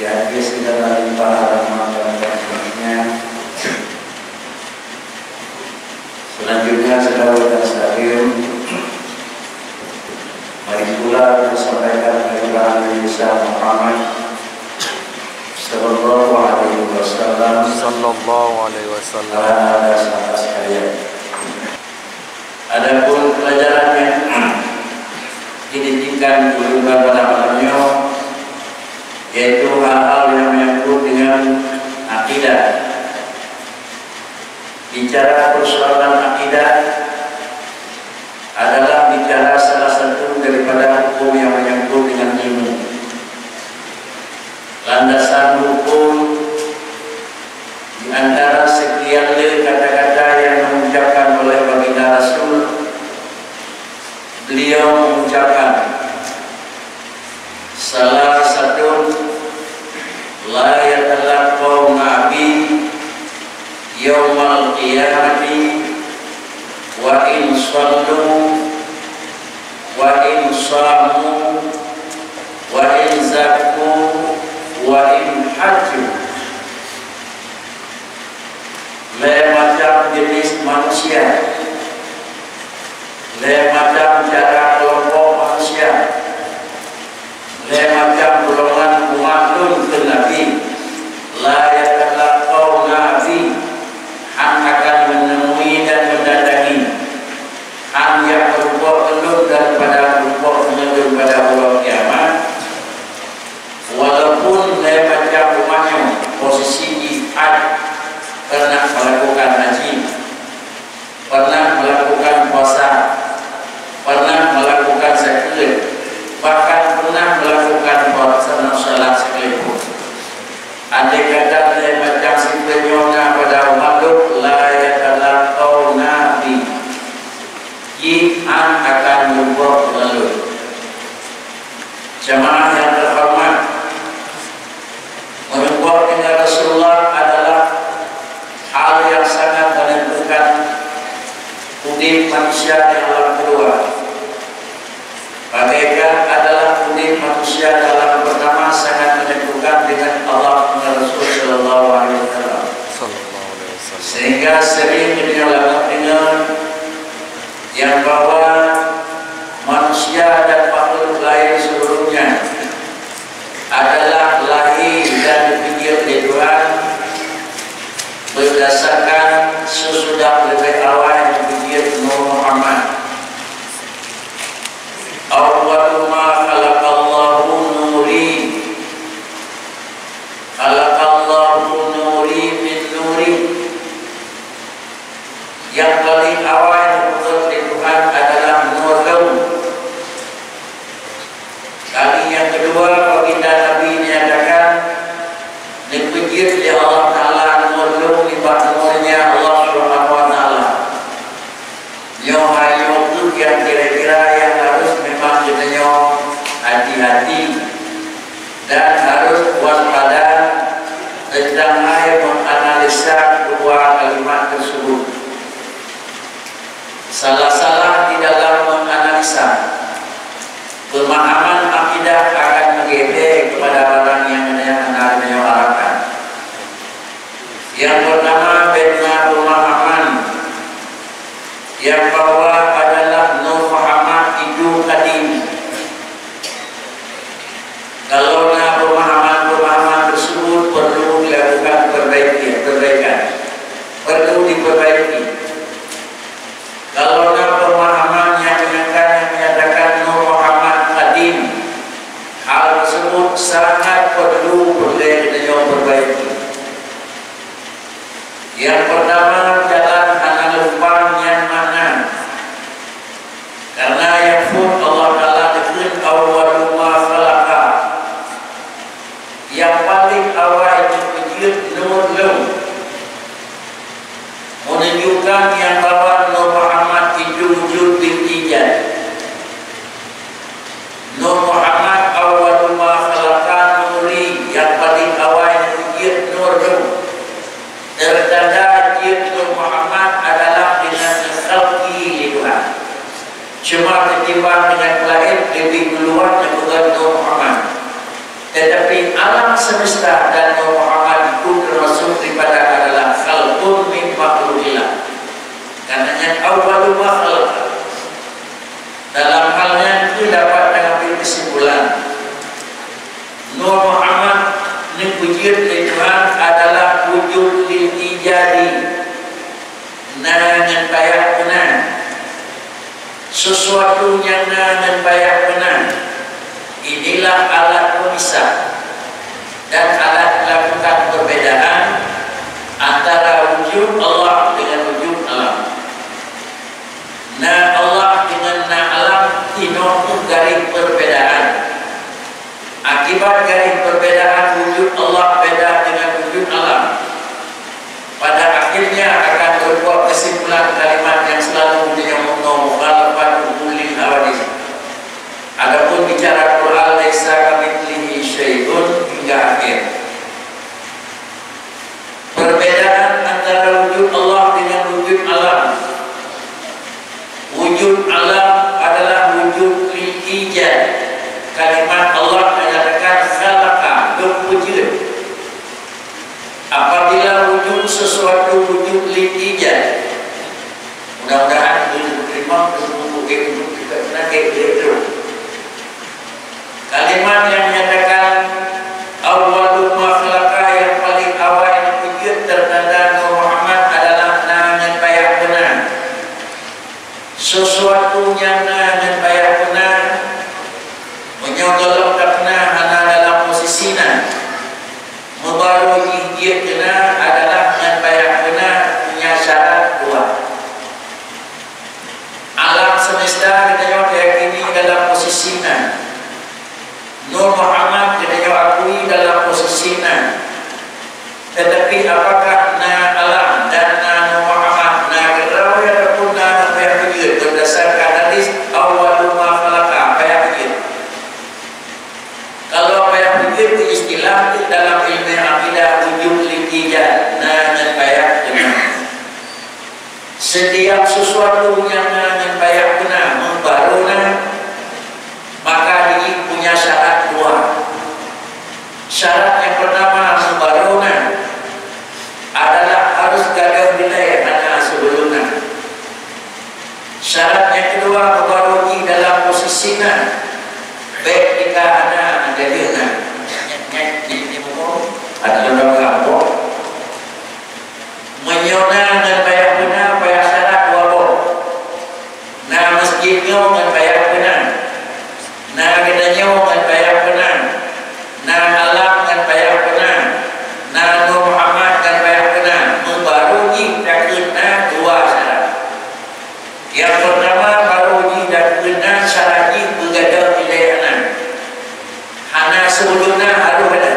yang dia segala limpahan rahmat dan kasih-Nya. Selanjutnya saudara dan saudari, mari pula kita sampaikan kepada Nabi Muhammad sallallahu alaihi wasallam. Ada sahabat sekalian. Adapun pelajaran yang didirikan dulu pada malamnya, yaitu hal-hal yang menyangkut dengan akidah. Bicara persoalan akidah adalah bicara salah satu daripada hukum yang menyangkut dengan ilmu. Landasan hukum di antara sekian kata-kata yang mengucapkan oleh baginda Rasul, beliau mengucapkan salah satu la yatalaqawna bi yaumal qiyamati wa in sallu wa in samu wa in zakku wa in hajju. Macam jenis manusia, macam cara kelompok manusia, macam golongan umatun ke Nabi, la yatalaqawna bi, hang akan menemui dan mendatangi, hang yang berupa peluk daripada berupa penyelur pada Allah kiamat, walaupun macam umatnya posisi jihad, pernah melakukan haji, pernah melakukan puasa, pernah melakukan zakat, bahkan pernah melakukan salat sekalipun. Andai kata macam simpenyonya pada makhluk la yatalaqawna bi, jihad akan membuat lalu. Jemaah yang terhormat, membuat dengan Rasulullah adalah hal yang sangat menentukan udip manusia di alam kedua. Bagaikan adalah udip manusia dalam pertama sangat menentukan dengan Allah dan Rasul sallallahu alaihi wasallam. Sehingga sering dilakukan dengan yang bahwa manusia dan makhluk lain sebelumnya adalah lahir dan dipikir oleh Tuhan berdasarkan sesudah lebih awal dipikir Nur Muhammad. Awwalu ma khalaqallahu nuri, khalaqallahu nuri min nuri. Yang paling awal dibuat oleh Tuhan adalah nur laut. Kali yang kedua baginda Nabi menyatakan dipikir oleh Allah Ta'ala nur laut nurnya Allah Subhanahu wa Ta'ala. Nyohayo itu yang kira-kira yang harus memang kita hati-hati dan harus waspada tentang menganalisa dua kalimat tersebut. Salah-salah di dalam menganalisa pemahaman akidah akan menggede kepada orang yang menyuarakan. Yang pertama benar pemahaman yang bahwa adalah Nur Muhammad itu kadim. Kalau pemahaman tersebut perlu dilakukan perbaikan, perlu diperbaiki. Kalau pemahaman yang menyatakan Nur Muhammad kadim, hal tersebut sangat perlu diperbaiki. Yang pertama jalan analupan yang mana? Karena yang pun Allah Ta'ala dikir awwalu ma khalaqa, yang paling awal dipikir nur laut, menunjukkan yang bahwa Nur Muhammad itu wujud ijad. Nur Muhammad awwalu ma khalaqa nuri, yang paling awal dipikir nur laut. Tertanda jid Nur Tetapi alam semesta dan Muhammad itu termasuk daripada adalah khalqun min makhlukillah. Karenanya awwalu makhluk. Dalam halnya itu dapat mengambil kesimpulan Nur Muhammad ini wujud Tuhan adalah wujud lil ijadi, nangan payah benar, sesuatu yang nangan payah benar. Inilah alat pemisah dan alat melakukan perbedaan antara wujud Allah dengan wujud alam. Nah Allah dengan nah alam itu garis perbedaan. Akibat garis perbedaan wujud Allah beda dengan wujud alam, pada akhirnya akan berbuat kesimpulan kalimat yang selalu menyebut mukhalafat ulil hawadis. Adapun bicara Quran laisa kamitslihi syai'un hingga akhir. Perbedaan antara wujud Allah dengan wujud alam. Wujud alam adalah wujud lil ijad. Kalimat Allah menyatakan khalaqa, berwujud. Apabila wujud sesuatu wujud lil ijad, mudah-mudahan diterima untuk kita nanti itu. Kalimat yang menyatakan awwalu ma khalaqa, yang paling awal yang wujud tertanda Nur Muhammad adalah nangan payah benar. Sesuatu yang nangan payah benar menyogolok karena hana dalam posisinya membaru dia kena adalah dengan payah benar punya syarat dua. Alam semesta kita yakini dalam posisinya, Nur Muhammad kita akui dalam posisinya. Tetapi apakah na alam dan na Nur Muhammad na kerawi ataupun na payah wujud berdasarkan hadis awwalu ma khalaqa payah wujud. Kalau payah wujud itu istilah dalam ilmu akidah wujud lil ijad, na dan payah benar. Setiap sesuatu yang na dan payah benar membarunya, maka dia punya syarat dua. Syarat yang pertama membarunya adalah harus gagal nilai hanya sebelumnya. Syarat yang kedua membarunya dalam posisinya, baik jika ada jadinya ada orang kampung menyona dan payah benar, payah syarat dua bo. Nah masjidnya dengan payah benar, nah gedanya dengan payah benar, nah alam dengan payah benar, nah Nur Muhammad dengan payah benar. Membaruji dan kena dua syarat. Yang pertama baruji dan kena syaratnya bergadang nilai hana sebelumnya harus ada.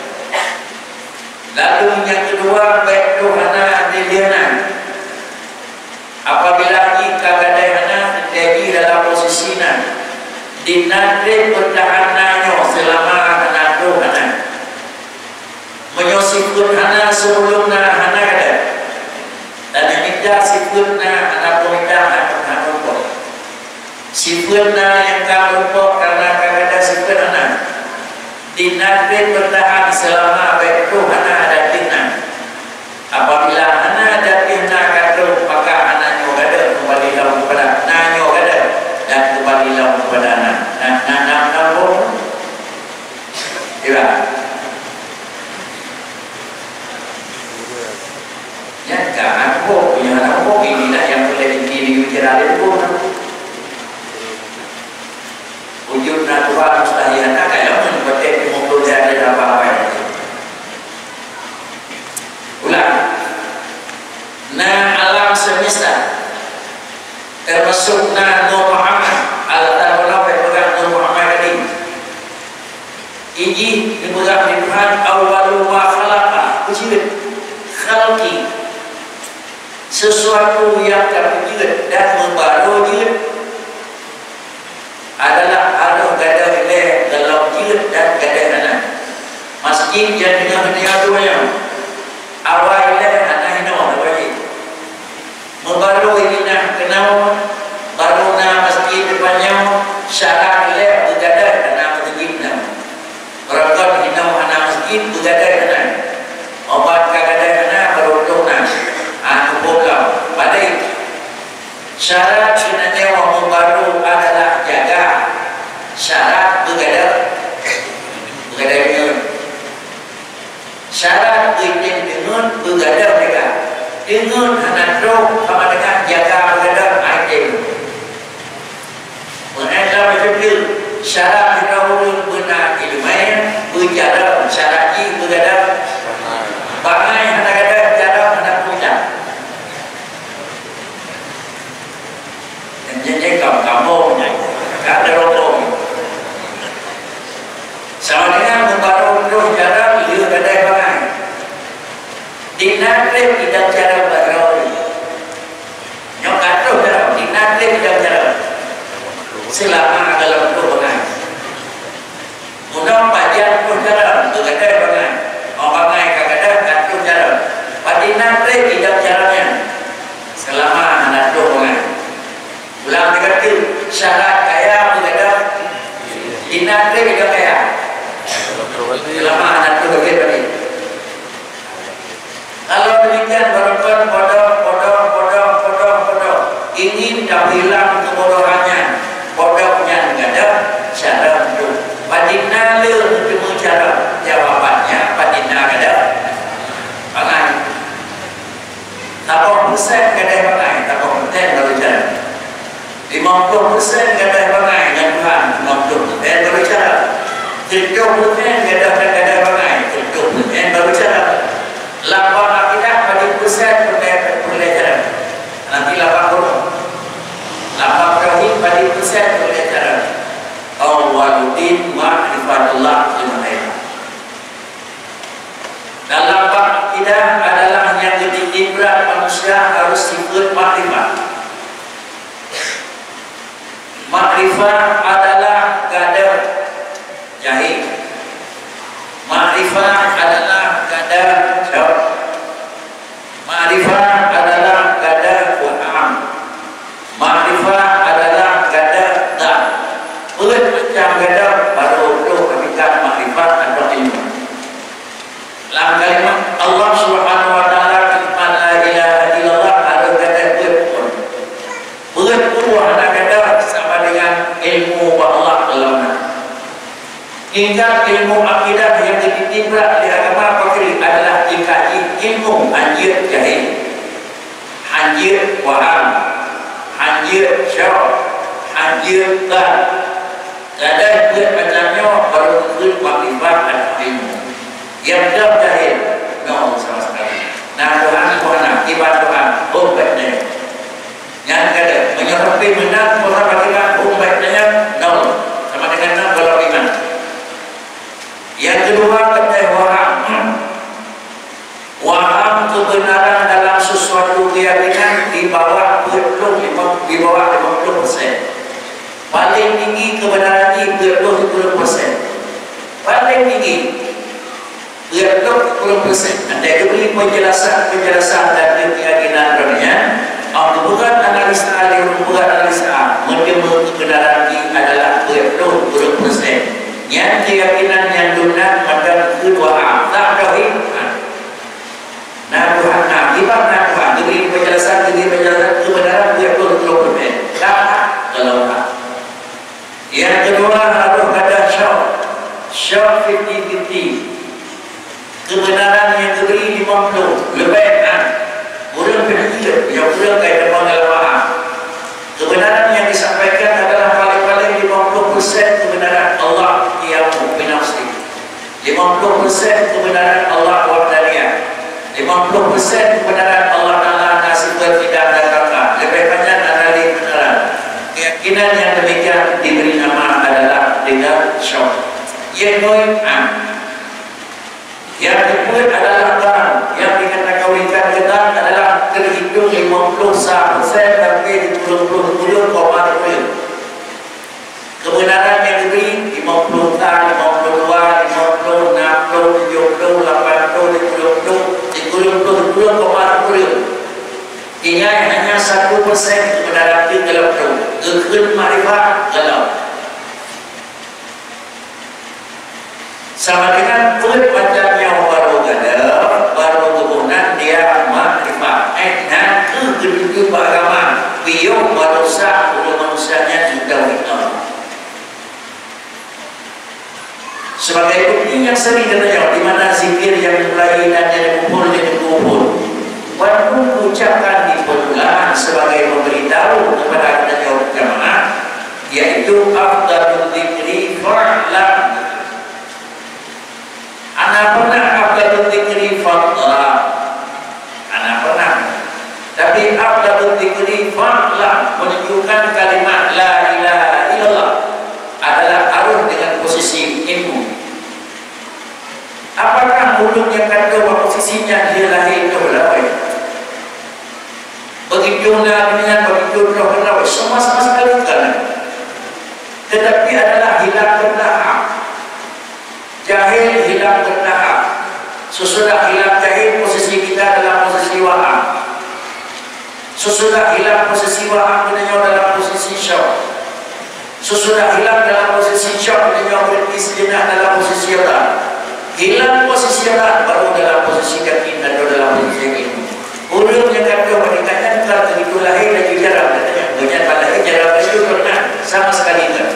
Lalu yang kedua baik tu hana diliana. Apabila kita gadai hana jadi dalam posisinya dinadri bertahanannya selama hana tu hana menyosipun hana sebelumnya hana ada, dan yang tidak siputnya hana pemindah hana rumput. Siputnya yang kamu rumput karena ada siput hana dinadri bertahan selama baik tu hana ada tina. Apabila hana ada tina kata maka hana nyogada kembali dalam kepada na nyogada dan kembali dalam kepada na pun iya ya kan aku punya anak aku ini lah yang boleh dikira pun wujud natural mustahil kayak betul mungkin jadi apa-apa. Ulang. Nah alam semesta termasuk na Nur Muhammad al-Ta'ala pegang Nur Muhammad ini. Ini dipegang di Tuhan awwalu ma khalaqa, wujud khalqi, sesuatu yang terwujud dan membaru wujud adalah ada gada nilai dalam wujud dan gada hana. Masjid yang dengan dunia dua yang awal nilai hana hina wajib membaru ini nak kenal baru na masjid depannya syarat nilai bergada hana bergina. Berangkat masjid bergadai kanan, obat gadai kanan beruntung nan, kumpulkan balik. Syarat sebenarnya orang baru adalah jaga syarat bergadai dengan syarat dengan bergadai mereka dengan anak roh sama dengan jaga bergadai item. Mengenai macam itu syarat dahulu benar ilmiah berjalan syarat ini bergadai bangai anak gadai jalan anak punya jadi kamu tak ada rokok sama dengan membaru roh jalan dia gadai bangai dinakrim tidak cara baru nyok atuh jalan dinakrim tidak cara selama dalam roh bangai undang pajan roh jalan bergadai bangai orang bangai kadang atuh jalan dinakrim tidak caranya selama anak roh bangai ulang dikata syarat kaya bergadai dinakrim tidak kaya selama anak roh bergadai. Kalau demikian berperan bodoh ingin dah hilang kebodohannya bodohnya tidak ada cara itu padina le cuma cara jawabannya padina ada bangai tak persen kadai bangai tak persen baru cara 50% kadai bangai yang Tuhan 50% baru cara 70% kadai bangai 70% baru cara 8 akidah pada pusat pelajaran nanti 8 tauhid pada pusat pelajaran awwaluddin ma'rifatullah subhanahu. Dalam bab akidah adalah yang ketitik berat manusia harus sifat makrifat. Makrifat adalah kadar jahil. Makrifat adalah kadar jauh. Makrifat adalah kadar waham. Makrifat adalah kadar tak. Macam kadar baru hakikat makrifat atau ilmu. Dalam kalimat Allah Subhanahu wa taala kalimat la ilaha illallah ada kadar pun. Ada kadar sama dengan ilmu Allah dalam. Hingga ilmu akidah yang ditimba di agama Fakri adalah dikaji ilmu anjir jahil, anjir waham, anjir syarab, anjir tak. Kadang buat macamnya baru mungkin makrifat dan ilmu. Yang jahil, no sama sekali. Nah Tuhan, ibadah Tuhan, baiknya. Yang kada menyerupi menang orang beriman, baiknya no sama dengan kalau iman. Yang kedua kata waham kebenaran dalam sesuatu keyakinan di bawah 50%. Paling tinggi kebenaran ini 20%. Paling tinggi 20%. Anda diberi penjelasan dari keyakinan dunia. Bukan analisa alim, bukan analisa menjemur kebenaran ini adalah 20%. Yang keyakinan yang dunia pada kedua tak tauhid. Nah Tuhan, ibadah Tuhan diberi penjelasan kebenaran 20%. Tak kalau tak. Yang kedua harus ada syok 50-50. Kebenaran yang diberi 50 lebih kurang kecil yang kurang kaya dengan pengalaman. Kebenaran yang disampaikan adalah paling-paling 50% kebenaran Allah qiyamu binafsi, 50% kebenaran Allah wahdaniyah, 50% kebenaran Allah Ta'ala nasibah tidak dan kata. Lebih banyak adalah kebenaran. Keyakinan yang demikian diberi nama adalah dengan syok. Yang kedua adalah terang. Yang dikatakan kawikan terang adalah terhitung 50% sampai 20,0. Kebenaran yang diberi 50 tahun, 52, 50, 60, 70, 80, 90 Ini hanya 1% kebenaran itu dalam itu. Kekun makrifat dalam. Sama dengan kulit macam Nah, kedua agama biyo manusia oleh manusianya juga Allah. Sebagai bukti yang sering katanya, di mana zikir yang mulai dan yang dikumpul, walaupun ucapkan di permulaan sebagai memberitahu kepada kita jamaah, yaitu afdalul dzikri fa'lam. Anak pernah afdalul dzikri fa'lam. Anak pernah. Tapi afdalul dzikri fa'lam menunjukkan kalimat la ilaha illallah adalah arus dengan posisi ilmu. Apakah mulut yang kata posisinya dia lahir itu berlawai? Begitulah dengan begitu roh berlawai sama-sama sekali kan? Tetapi adalah hilang berdahak. Jahil hilang berdahak. Sesudah hilang jahil, posisi kita dalam posisi waham. Sesudah hilang posisi waham, kita dalam posisi syok. Sesudah hilang dalam posisi syok, kita berhenti sejenak dalam posisi Allah. Hilang posisi Allah, baru dalam posisi yakin dan dalam posisi ilmu. Ulum yang kata wanitanya kalau begitu lahir dan jarang katanya. Banyak lahir jarang itu pernah sama sekali tak.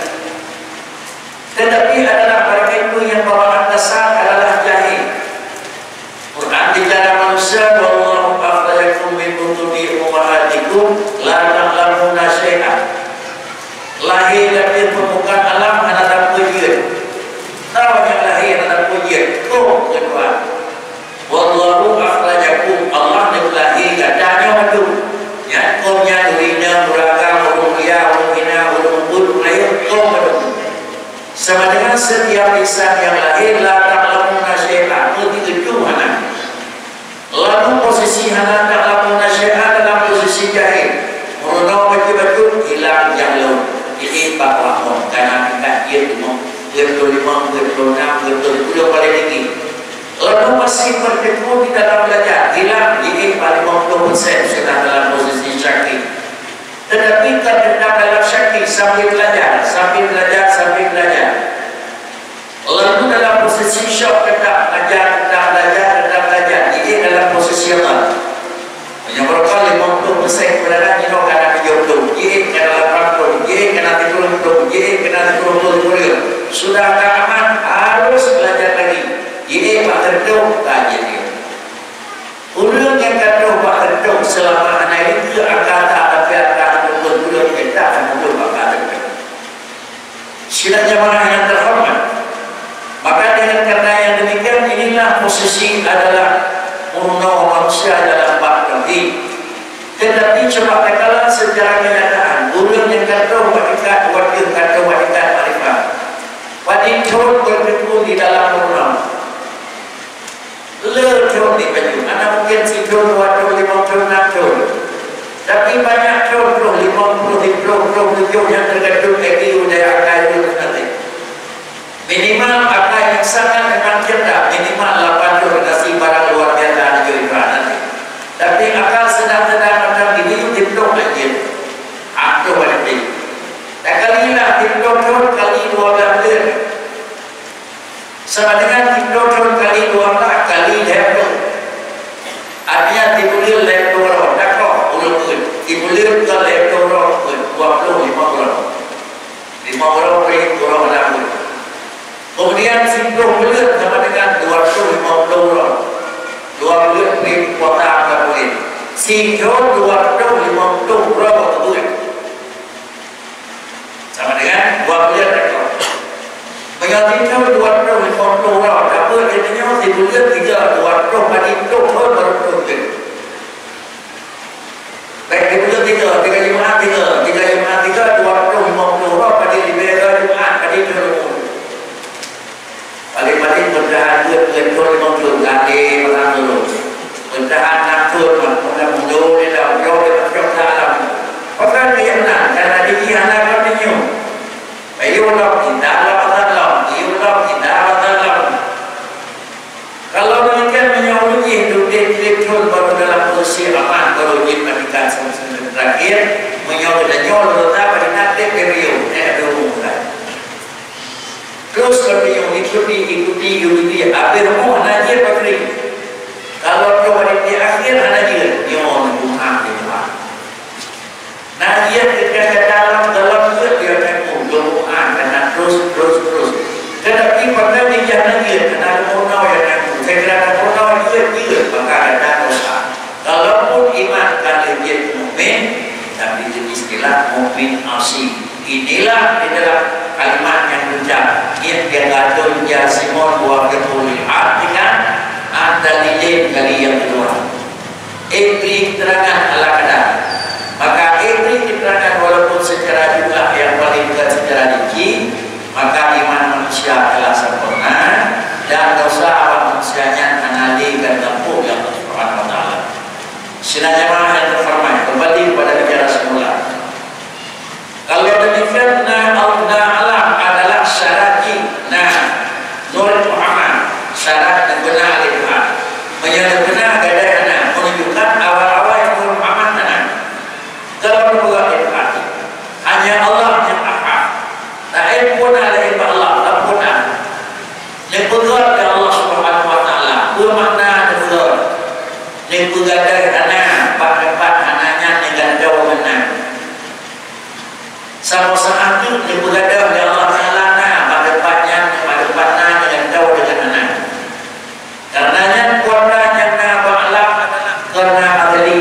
Tetapi adalah mereka itu yang bawaan dasar adalah jahil. Quran bicara manusia, wallahu akhrajakum min butuni ummahatikum la ta'lamuna syai'an. Lahir dari permukaan alam ada pujian. Tahu yang lahir ada pujian. Tuh kedua. Wallahu akhrajakum, Allah lahir katanya waktu. Ya, qomnya durina muraga mulia mungina ulumul lahir tuh kedua. Sama dengan setiap lisan yang lahir la ta'lamuna syai'an, itu mana? Lalu posisi hana ta'lamuna syai'an dalam posisi jahil. Meronok betul-betul hilang jahil. Ini bahwa karena kita dia cuma 25, 26, 20 paling tinggi. Lalu masih bertekun di dalam belajar, hilang ini paling 50% sudah dalam posisi syakir. Tetapi terdapat dalam syakir sambil belajar, sambil belajar, sambil belajar. Lalu dalam posisi syok tetap belajar, tetap belajar, tetap belajar. Ini dalam posisi Allah. Yang berkali 50% kebenaran ini karena jodoh, ini karena 80, ini karena 30, ini karena 30. Sudah aman, harus belajar lagi. Ini Pak Terduk tanya dia. Ulun yang kata Pak Terduk selama anak itu akan tak tapi akan ulun kita akan ulun Pak Terduk. Sila jamaah yang terhormat. Maka dengan kata yang demikian inilah posisi adalah urno manusia dalam bab tauhid. Tetapi coba katalah secara kenyataan, ulun yang kata wadikat, wakil kata wadikat marifat. Wadikun bertekun di dalam urno. Lekun di baju. Anak mungkin si tahun 2 tahun 5 tahun 6 tahun. Tapi banyak tahun 50 tahun yang tergantung EQ daya akal itu nanti. Minimal akal yang sangat memang cerdas, minimal 8 tahun kasih barang luar biasa di Iran nanti. Tapi akal sedang-sedang macam ini itu diplom aja. Akal balik ini. Dan kali lah diplom tahun kali 12 bulan. Sama dengan diplom tahun kali 12 kali level. Artinya dibulir level roh. Tak kok ulun pun. Dibulir ke level roh pun 25 bulan. 5 bulan pun 26 bulan. Kemudian 10 bulan sama dengan 250 bulan. 2 bulan pun kota bulan. Sehingga 250 bulan bulan. Sama dengan 2 bulan tak kok. Mengajikan 250 orang, apa jadinya di bulan 3, 200 hari itu baru turun. Baik di bulan 3, 3 Jumaat 3, 250 orang pada di Jumaat pada turun. Paling-paling berdahan 2 tahun ganti orang dulu. Berdahan 6 tahun, pada mundur di dalam jauh dalam. Pasal dia menang karena dia anak katanya. Ayulah kita kalau demikian menyauruhi hidup direktur baru dalam posisi aman baru dimatikan sama-sama terakhir menyauruh dan nyauruh tetap pada nanti beriu terus beriu ikuti akhir mohon aja bakri kalau kewajiban di akhir ada dia nyauruh Nah dia ketika dalam dia memang doa karena terus. Tetapi pada dia karena punau yang segera punau dia maka ada dosa. Kalaupun iman kali dia mukmin, tapi itu istilah mukmin asli. Inilah di dalam kalimat yang benar. Ia gadun jasimon wa qulil artikan andalilin kali yang kedua. Ibri terangan ala kadar. Maka ibri diterangkan walaupun secara jumlah yang paling secara rinci, maka iman manusia telah sempurna dan dosa manusianya anali dan tempuh yang Allah Subhanahu wa taala. Sila jemaah yang terhormat, kembali kepada bicara semula. Kalau demikian Allah alam adalah syaratnya Nur Muhammad, syarat yang benar oleh Tuhan. Menyatakan benar gadai menunjukkan awal-awal yang Nur Muhammad kalau berbuat itu hanya Allah yang ahad. Tak pun ada ibadah Allah, tak pun ada. Yang berbuat dari Allah Subhanahu wa taala, bermakna berbuat. Yang bergadai pak anaknya dengan jauh benar. Sama saat itu yang bergadai dari Allah Taala pada dengan jauh dengan anak. Karenanya kuasa yang ba'alam adalah karena adli.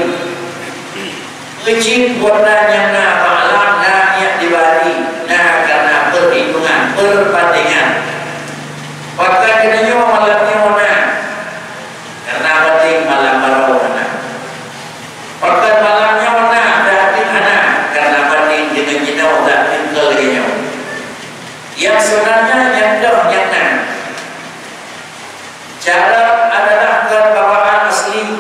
Kecil kuasa yang ba'alam yang dibagi karena perhitungan, perbandingan. Maka kenanya malamnya mana? Karena banding malam baru mana? Maka malamnya mana? Berarti mana? Karena banding dengan jenau dan tinggal jenau. Yang sebenarnya yang cara adalah kebawaan asli,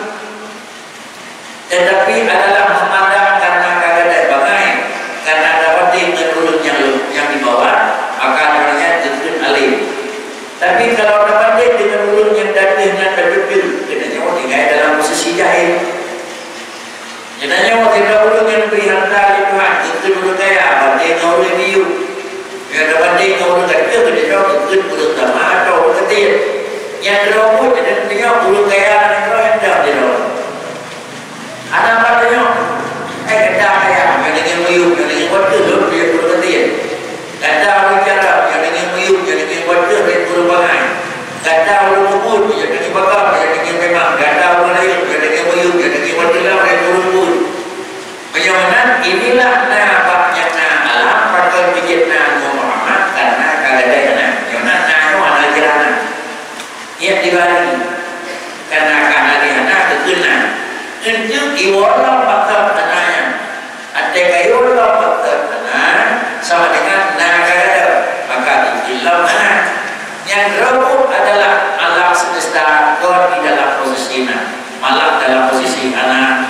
tetapi adalah memandang karena kagadai bagai karena ada banding dengan ulun yang dibawa, maka namanya jentun alim. Tapi kalau ada banding dengan ulun yang dadihnya terjepil, kenanya tinggal dalam posisi jahil. Kenanya tidak ulun yang beri harta itu jentun ulun kaya, banding dengan ulun biu. Yang ada banding dengan ulun kecil, kenanya jentun ulun sama atau ulun kecil. Yang dirawat dan dia bulu kaya dan yang dah dirawat. Anak katanya, kata kaya yang dengan muyuk, yang dengan waktu belum dia bulu kecil. Kata bicara yang dengan muyuk, yang dengan waktu dia bulu bangai. Kata bulu kubur yang dengan bakar, yang dengan memang. Kata bulu lain yang dengan muyuk, yang dengan waktu dia bulu kubur. Bagaimana inilah nabaknya alam pakai bijitna Muhammad karena kagadainya. Yang nanya mana jirana. Ia dibagi karena dia kekenaan untuk iwala bakal tanah ada kayulah bakal tanah sama dengan nagara maka dalam anak yang rebut adalah alam semesta kau di dalam posisi malah dalam posisi anak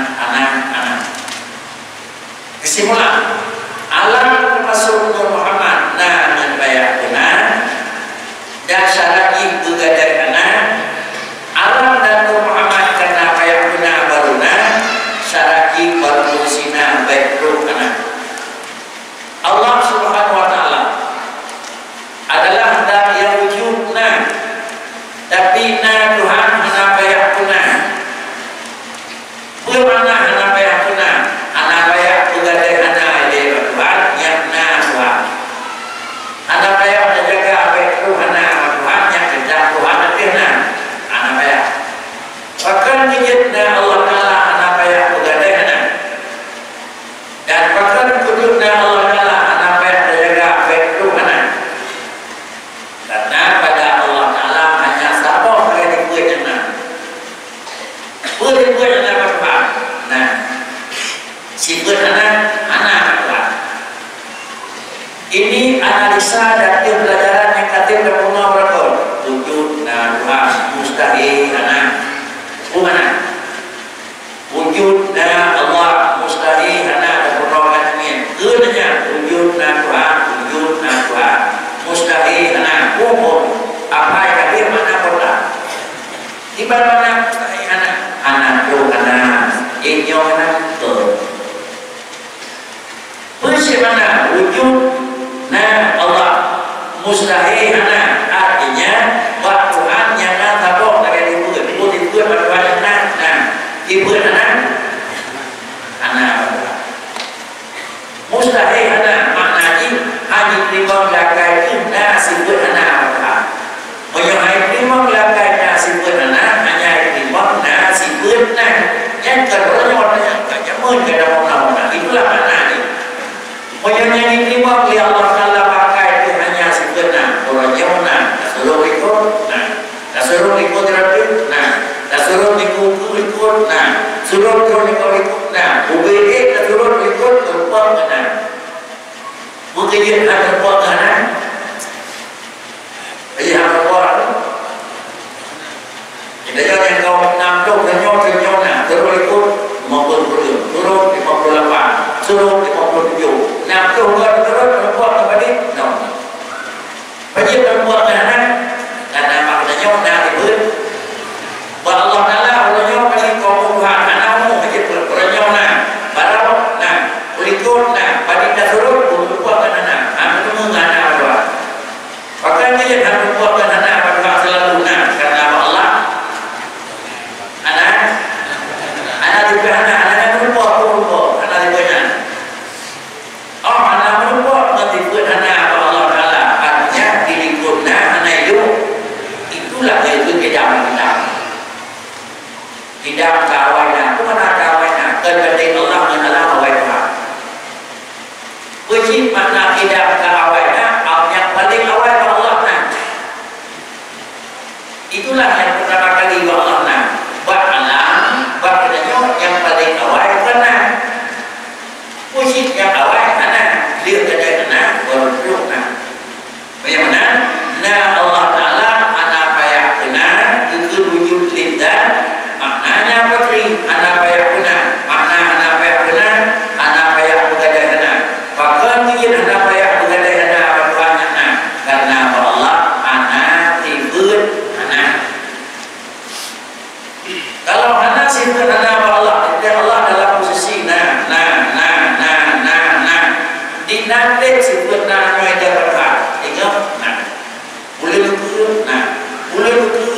kesimpulan alam termasuk Nur Muhammad yang bayak benar dan syaraki bergadai anak alam dan Nur Muhammad karena bayak benar baruna syaraki berfungsina baik ruh anak. Allah Subhanahu wa taala adalah zat yang wujud tapi Tuhan hana bayak benar bermakna hana bayak benar hana bayak bergadai anak dia Tuhan yang Tuhan hana bayak menjaga baik ruh anak bahkan dijadikan Allah Ta'ala anak payah bergadainya dan bahkan kudusnya Allah Ta'ala anak payah menjaga baik ruh anak karena pada Allah Ta'ala hanya sabar kaya dibuat anak buat anak berfaham si buat anak berfaham ini analisa dari pelajaran yang katil dan punah berakal wujud Tuhan mustahil anak mana wujud Allah mustahil anak berperokan amin kenanya wujud Tuhan mustahil anak umum apa yang dia mana kota di mana mustahil anak tu anak inyo anak tu bagaimana wujud Allah mustahil anak artinya buat Tuhan yang tabok lagi dibuat pada Tuhan yang ibu anak ikut terapi, dah suruh ikut, suruh ikut, UBE dah suruh ikut, terbuat bekerja terbuat jadi hamba buat kita jangan kau nampak ternyok terus ikut 50 turun 58 turun 57 nampak kau terus buat apa ni bagi perbuat karena maknanya nak diberi buat Allah Ta'ala ulanya bagi kau Tuhan anakmu bagi pernyok barang ulikut bagi dah turun buat maka dia harus buatkan anak pada selalu karena Allah anak juga anak berbuat anak juga anak berbuat nanti buat anak Allah Ta'ala artinya dilikutnya anak itulah itu tidak kawannya itu mana kawannya kepenting Allah mengenal kawannya wajib makna tidak kawannya yang paling awal itulah yang pertama kali Allah bahkannya yang paling awal karena wujud yang awal karena dia ada baru bagaimana Allah Ta'ala anak payah benar itu wujud lindah maknanya petri anak payah benar makna anak payah benar anak payah begadai benar bahkan dia anak payah begadai benar karena Allah anak tibut kalau anak sifat anak Allah dalam posisi dinanti sifat anak yang berkat ingat boleh luka boleh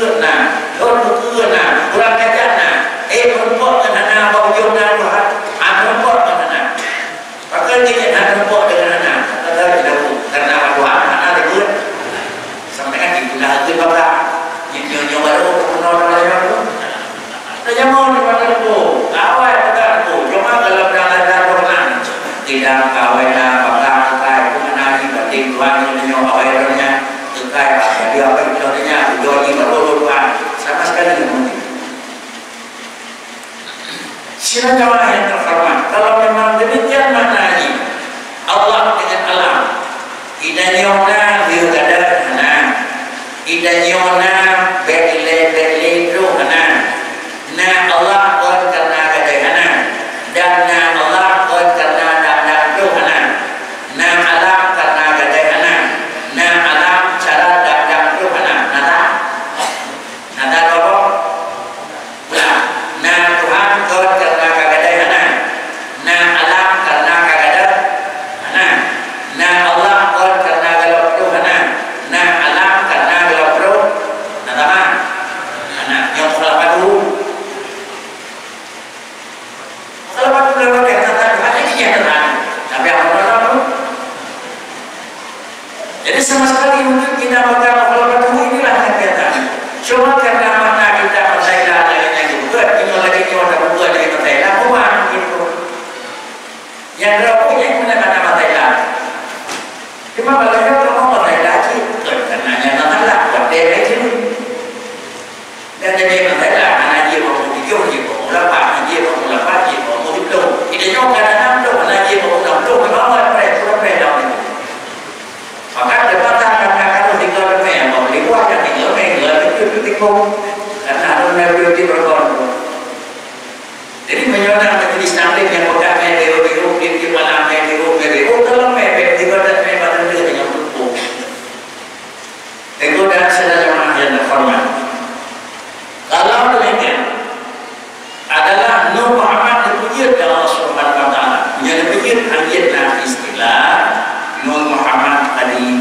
kurang ajar berbuat dengan anak bawah Tuhan berbuat dengan anak maka dia nak berbuat dengan anak karena Tuhan anak dibut sampai kan ibu dah itu bapak nyonya baru menolak baru saya mau dipanggil bu, awal bukan bu, cuma kalau berada orang tidak kawin bakal kai mengenai penting Tuhan yang awalnya terkait jadi apa contohnya jadi baru Tuhan sama sekali tidak. Sila jamaah yang terhormat, kalau memang demikian maknanya Allah dengan alam, idanyona dia ada idanyona bekle roh Allah buat karena kadang-kadang dan Allah buat karena dan Tuhan alam karena kadang-kadang alam cara dan Tuhan nada apa pula Tuhan buat karena kadang-kadang alam karena kadang-kadang Allah buat karena kalau Tuhan alam karena kalau nada yang salah dulu jadi sama sekali mungkin kita bakal kalau inilah kata cuma karena mana kita percaya lainnya juga ini lagi kita buat dari percaya bukan gitu yang berapa yang mana percaya cuma kalau kita mau percaya lagi karena yang lah buat dia itu dan jadi percaya anak dia mau video dia mau lapar dia mau itu juga kadang-kadang anak dia mau membawa mereka maka dapat kalau tinggal mau dibuat yang tinggal itu tikung karena ada beauty berkorban jadi menyonang menjadi standar yang bukan medio di malam medio kalau medio tinggal dan memang dia dengan tubuh itu dan sedang jemaah yang terhormat kalau demikian adalah Nur Muhammad dipuji oleh Allah Subhanahu wa Ta'ala yang dipuji ayatnya istilah Nur Muhammad tadi.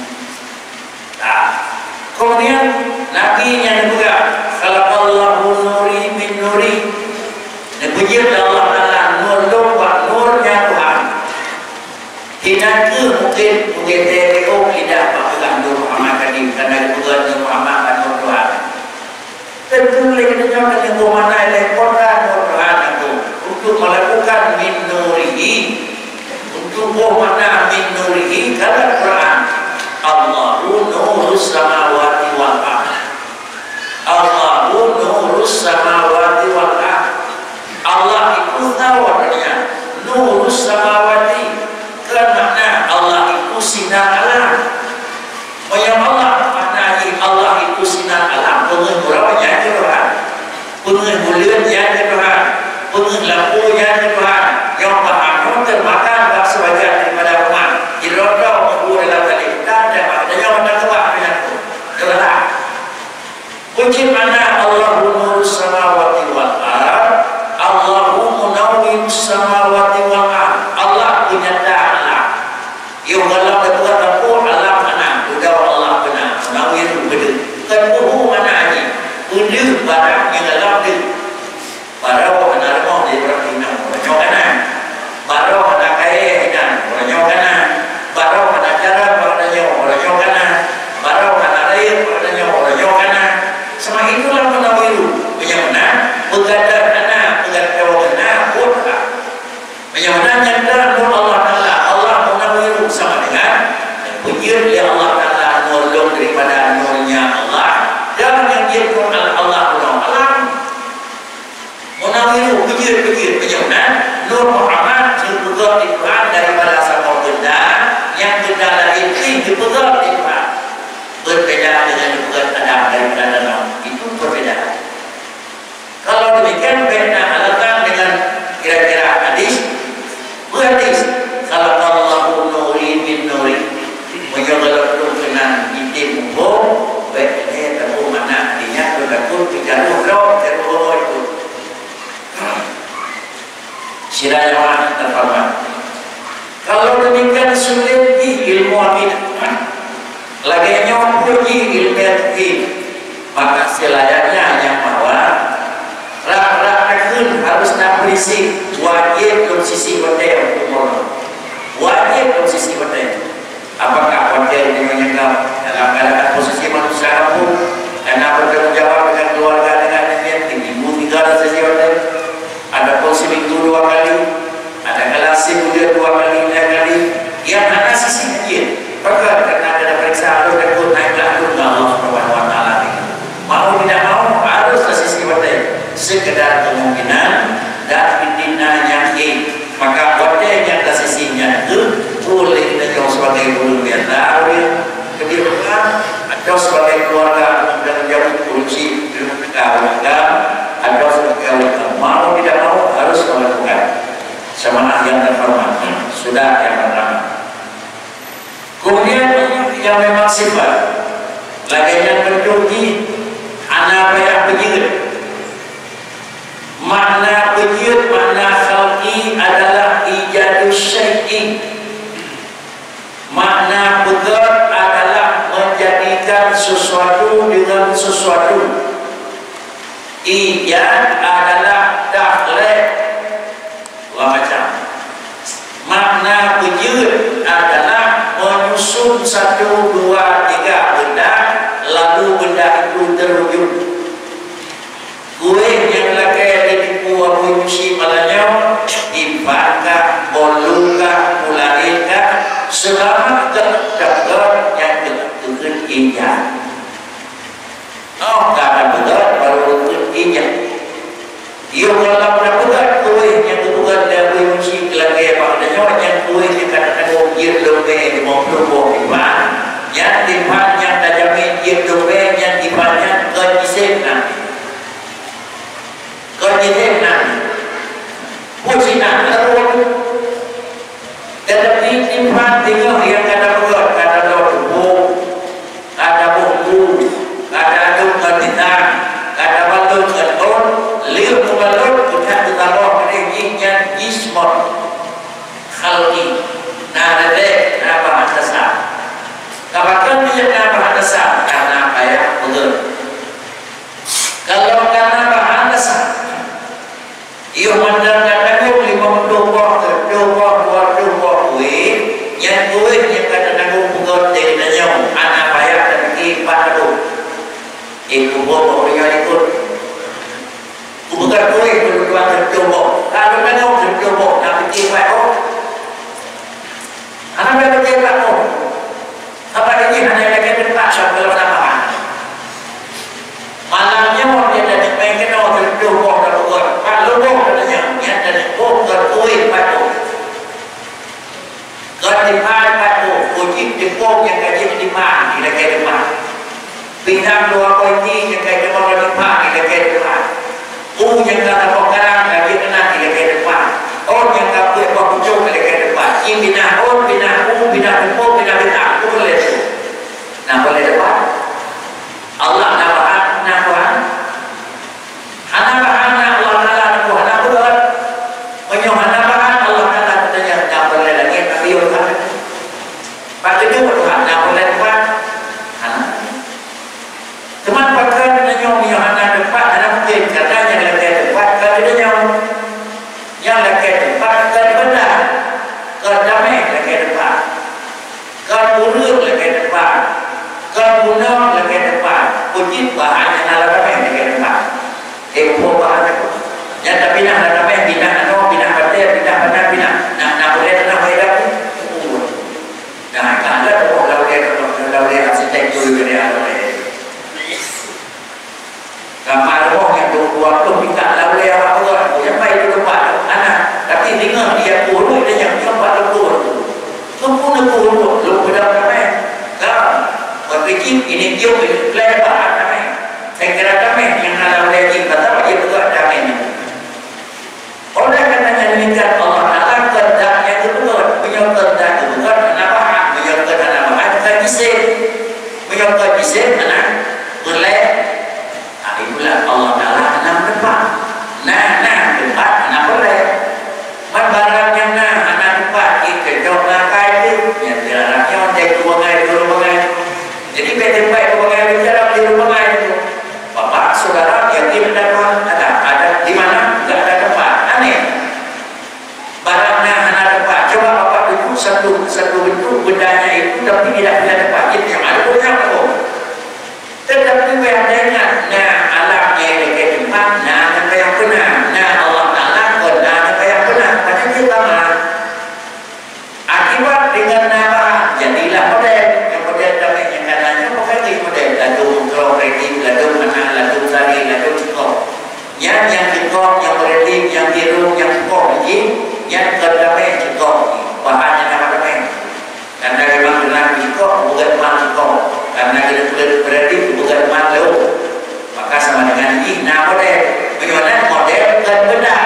Kemudian Nabi yang juga khalaqallahu nuri min nuri dipuji oleh Allah Ta'ala nurnya Tuhan tidak mungkin TPO tidak pakai Nur Muhammad tadi karena dipuji Nur Muhammad dan Nur Tuhan tentu lagi dengan yang mana leporkan Nur Tuhan itu untuk melakukan min nurihi untuk mana min nurihi dalam Quran Allahu nurus samawati wal ardh Wajib mana Allahu nurus samawati wal ard, Allahu munawwirus samawati wal ard. Allah penyata. Yang kalau berbuat apa alam mana? Udah Allah benar. Munawwir benar. Kepuhu mana aja? Benar barang yang dalam tu. Baru anak rumah di Ibrahim, orang kanan. Baru anak kaya hidan, orang kanan. Baru anak jalan, orang kanan. Baru anak raya, orang kanan. Sama itulah munawiru. Bagaimana? Begadang anak, begadang anak, pura. Bagaimana nyata nur Allah Taala? Allah munawiru sama dengan pujian dia Allah Taala nurul daripada nurnya Allah. Dan yang dia nur Allah alam. Munawiru pujian. Bagaimana? Nur Muhammad dipegang di Quran daripada sama benda yang benda lain dipegang di Quran. Berbeda dengan dipegang Adam daripada Adam. Itu perbedaan. Kalau demikian beda alasan dengan kira-kira hadis. Hadis kalau Allahu nuri min nuri menjaga kenan itu mungkin baiknya tahu mana artinya berlaku bicara terus itu sirayah terfaham. Kalau demikian sulit di ilmu akidah laganya puji ilmu fikih, maka selayaknya yang bahwa rak-rak harus nak berisi wajib dalam sisi benda umur, wajib dalam sisi benda. Apakah wajib dengan dalam keadaan posisi manusia pun karena bertanggung jawab dengan keluarga dengan ibu tiga dan sisi benda. Ada posisi minggu 2 kali, ada kelas seminggu 2 kali, 3 kali. Yang ada sisi dia, maka karena ada periksa harus takut naiklah dulu Allah Subhanahu Wa Taala. Mau tidak mau harus sisi benda. Sekedar kemungkinan dan pindahnya maka wajah yang dari sisinya itu boleh kita jauh sebagai guru biasa kebirukan atau sebagai keluarga dan jauh kunci keluarga atau sebagai keluarga mau tidak mau harus melakukan sama yang terhormat sudah yang pertama. Kemudian yang memang sifat lagi yang berjogi anak bayar begitu. Makna wujud, makna khalqi adalah ijadus syai'i. Makna qudrah adalah menjadikan sesuatu dengan sesuatu. Ijad adalah takhlid. Dua macam. Makna wujud adalah menyusun 1, 2, 3 benda, lalu benda itu terwujud. Kue yang lakai ditipu abu musi malanya dibakar, bolukah, mulaikah selama terdapat yang terkena ijaz. Oh, karena berat baru terkena ijaz. Ia kalau berat kue yang terbuat dari abu musi lakai maknanya yang kue yang katakan dia lebih memperbuat iman, yang iman yang tajamin dia lebih yang imannya kejisen kejadian nanti, pujian terus. Tetapi iman tinggal yang kata berat, kata doa, kata buku, kata aduk ketidak, kata balut keton, liur kebalut kita bertaruh keringnya jismon, khalqi, nadek, nabah dasar. Kapan dia nabah dasar karena kaya berat. Kalau karena bahan dasar. Ia mandangkan aku 50 yang kuih yang kata nanggung pukul dari nanyong anak bayar dan kipat aku iku bobo yang ikut bukan kuih berdua tercoba kalau nanggung tercoba tapi kipat aku anak bayar kipat aku apa ini hanya lagi tempat sampai lama-lama malamnya mau dia jadi pengen orang tercoba dan bukan kalau katanya yang dari bukan kuih patu kedipan patu ujib dipong yang kaji dipan tidak kayak depan pinang dua kunci yang kayak depan dipan tidak kayak depan yang kata pokarang kaji kena tidak kayak depan yang kata buat pucuk tidak kayak depan ini pinah pinah dipong pinah boleh itu nah boleh depan Allah nabah Teman pakai dengan yang anak depan, anak mungkin katanya lagi depan, kalau dia yang lagi depan, kalau benar, kalau damai lagi depan, kalau buruk lagi depan, kalau bunuh lagi depan, puji bahan yang ala damai lagi depan. Bahan itu. Yang tak pindah ala damai, pindah ano, pindah batik, pindah benar, pindah. Nak boleh tenang hidup ni. Nah, kalau dia arsitektur dia ada. Kamar roh yang 20 kita lalu apa tu? Yang baik itu tempat anak. Tapi dengar dia buruk dia yang tempat lebur. Sempurna buruk, lu pada ramai. Kau berfikir ini dia lebar ramai. Saya kira ramai yang lalu dia kita tahu dia betul ramai ni. Oleh kerana demikian Allah Taala kehendaknya itu betul, menyokong kehendak itu betul. Kenapa? Menyokong kenapa? Menyokong bisik anak boleh. Itulah Allah Taala enam tempat. Nah tempat enam boleh. Barang yang anak tempat kita jauh nakai itu, yang dilarangnya untuk dua bangai. Jadi pt baik dua bangai bicara di rumah bangai itu. Bapak saudara yang tidak ada di mana tidak ada tempat. Aneh. Barangnya anak tempat. Coba bapak itu satu bentuk bendanya itu tapi tidak ada tempat. Jadi yang ada punya apa? Tetapi dengan alam yang dekat tempat, yang benar, Allah Taala yang benar, macam dia sama. Akibat dengan nama, jadilah model, yang model tapi yang katanya bukan model ladung kreatif, ladung mana, ladung sari, ladung cikok. Yang cikok, yang kreatif, yang biru, yang cikok ini, yang kedamai cikok, bahannya nama damai. Karena memang dengan cikok bukan mahal cikok. Karena kita berarti bukan malu, maka sama dengan ini. Nah model, bagaimana model dan benar.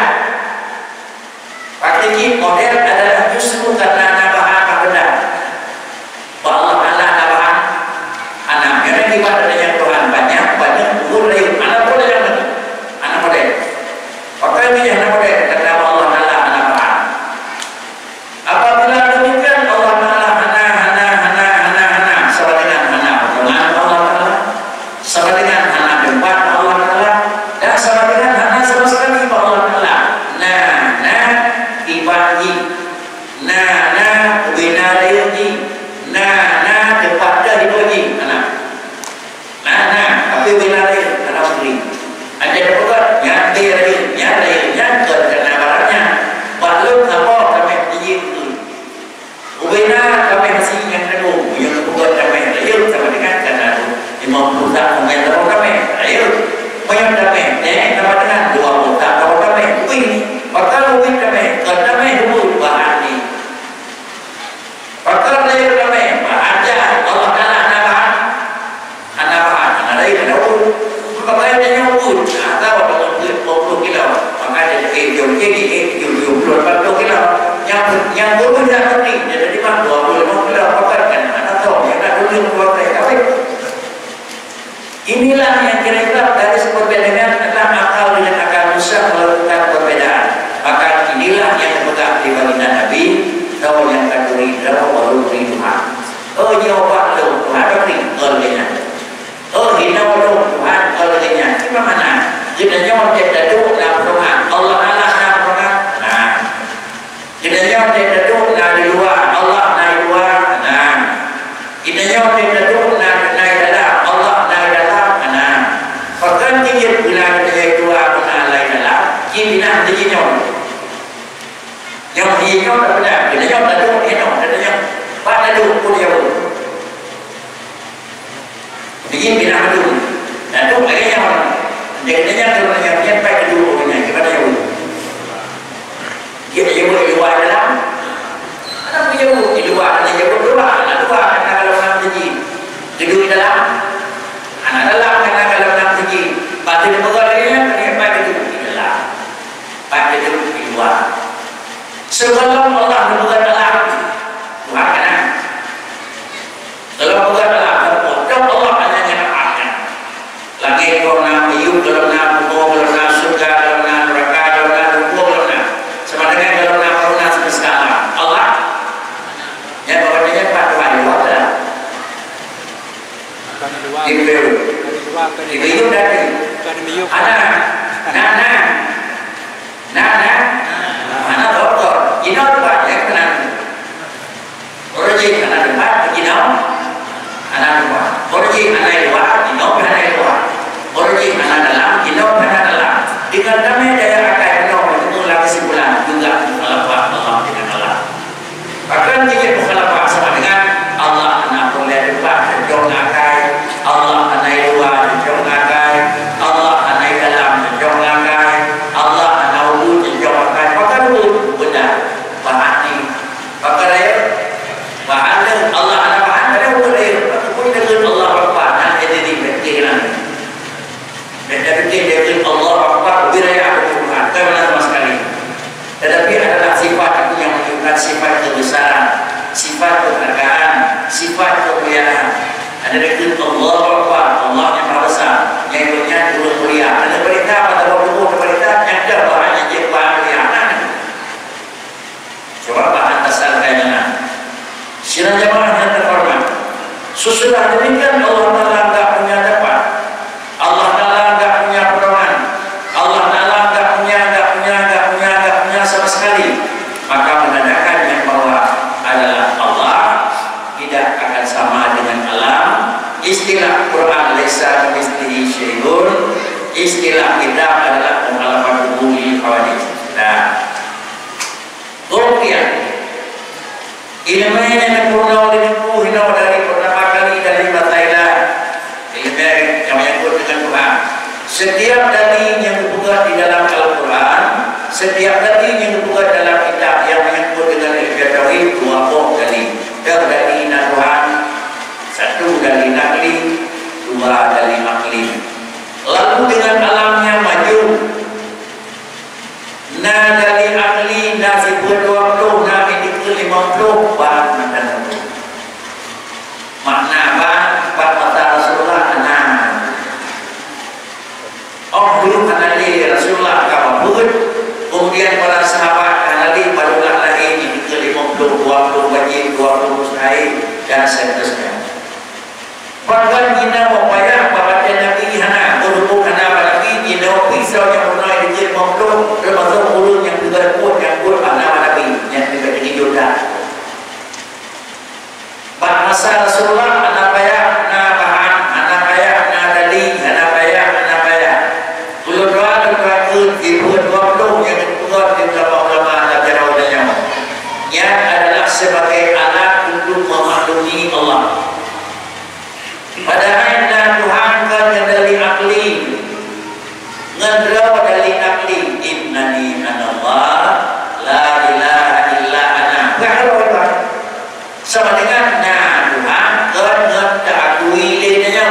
Praktik model adalah justru karena bahan benar. Allah Allah bahan anak yang ibadah dengan Tuhan banyak boleh. Anak boleh yang benar, anak model. Maka ini anak model karena Allah anak bahan. Apabila demikian Allah sama dengan anak tempat Allah Taala dan sama dengan anak sama sekali Allah Taala. Ibadi, binariyi, tempat dah dipuji anak. Tapi binari anak sendiri. Ada dapat yang diri, yang kerana barangnya. Balut apa kami puji itu. Ubina kami masih yang kedua, yang kebuat kami real sama dengan kerana Imam Buddha mungkin tahu kami, ayo, banyak kami, sama dengan 2 Buddha tahu kami, bakal kami, kerana kami dulu bahan ni, bakal lain kami, aja Allah Taala anak bahan, anak lain ada pun, bakal dia nyambut, tahu dengan 20 kilo, maka dia jauh 40 kilo, yang dulu dah penting, jadi 25 kilo, bakal kan, anak tahu, yang nak dulu buat kami. Inilah yang kira-kira dari perbedaan adalah akal dengan akal Musa melakukan perbedaan. Maka inilah yang dipegang di baginda Nabi. Tahu yang kaduri, tahu baru beri Tuhan. Nyawa lu Tuhan beri olehnya. Hinau lu Tuhan olehnya. Kita mana? Kita nyawa tidak duduk dalam Tuhan. Allah Allah dalam Tuhan. Kita nyawa tidak duduk di luar. Allah di luar. Kita nyawa tidak duduk di dalam. Allah di dalam. Bahkan dia bilang dia dua pernah lain dalam, dia bilang dia nyom. Nyom dia nyom tak benar, dia nyom tak duduk, dia nyom, dia nyom. Pada duduk pun dia pun. Dia bilang duduk, dan duduk lagi nyom. Dia nyom dia nyampai ke duduk punya, kepada nyom. Dia nyom di luar dalam, ada punya duduk di luar, ada nyom luar, ada luar karena kalau nak pergi, duduk di dalam, anak dalam karena kalau nak pergi. Batin pekerjanya kenapa duduk di dalam, batin duduk di luar. Sebelum Allah berbuat dalam, Tuhan kena. Dalam berbuat dalam, terpotong Allah hanya nyatakan. Lagi kau nak hidup dalam nak hukum, dalam nak surga, dalam nak neraka, dalam nak hukum, dalam nak. Sama dengan dalam nak karuna sampai sekarang. Allah, yang berarti Pak Tuhan di luar dah. Di Dibiyuk dari anak mana dokter ino depan ya kenan orji anak depan ino anak depan orji anak luar ino anak luar orji anak dalam ino anak dalam dengan damai daya akai ino itu lagi kesimpulan juga mukhalafah Allah dengan Allah bahkan jika mukhalafah sama dengan Allah anak boleh depan jauh akai Allah anak luar jauh akai Allah anak dalam jauh akai Allah anak wujud jauh akai maka wujud benar bahani maka raya bahana Allah anak bahana dia boleh pun dengan Allah Akbar dan ini berkaitan dengan Allah Akbar biraya Tuhan karena sama sekali tetapi adalah sifat yang menunjukkan sifat kebesaran sifat keberkahan sifat kemuliaan ada dengan Allah Akbar Allah yang maha besar yang punya turun mulia ada berita pada waktu berita yang ada bahannya dia kemuliaan coba bahan asal kaitannya sidang jamaah yang terhormat sesudah demikian Allah Ta'ala enggak punya dapat Allah Ta'ala enggak punya pedoman Allah Ta'ala enggak punya sama sekali maka menandakan yang bahwa adalah Allah tidak akan sama dengan alam istilah Quran laisa kamitslihi syai'un istilah kita adalah mukhalafat umumil hawadits nah kemudian ilmu yang purna oleh hina dari pertama kali dari Thailand ilmu yang menyangkut dengan Tuhan setiap dalil yang dibuka di dalam Al-Quran setiap dalil yang dibuka dalam kitab yang menyangkut dengan ilmu tauhid dua dalil dalil Tuhan satu dalil nakli dua dalil akli lalu dengan alamnya maju na dalil akli nasib 20 na ini ke 50 bahan dan makna bahan kata Rasulullah anak dulu kanali Rasulullah kabur kemudian para sahabat kanali barulah lagi ini ke 50 20 wajib 20 mustahil dan seterusnya bahkan kita upaya bahawa Nabi hana berhubung hana Nabi kita pisau yang pernah dikir 50 termasuk mulut yang juga pun yang pun nama Nabi yang tidak dihidupan bahasa Rasulullah anak payah na bahan anak payah na dali anak payah dulu doa dibuat 20 yang dibuat di beberapa ulama dan jarawatnya yang adalah sebagai alat untuk memaklumi Allah padahal Tuhan kan dari akli ngedraw dari akli innani anallah la ilaha illa ana sama dengan Tuhan kan ngakui lidahnya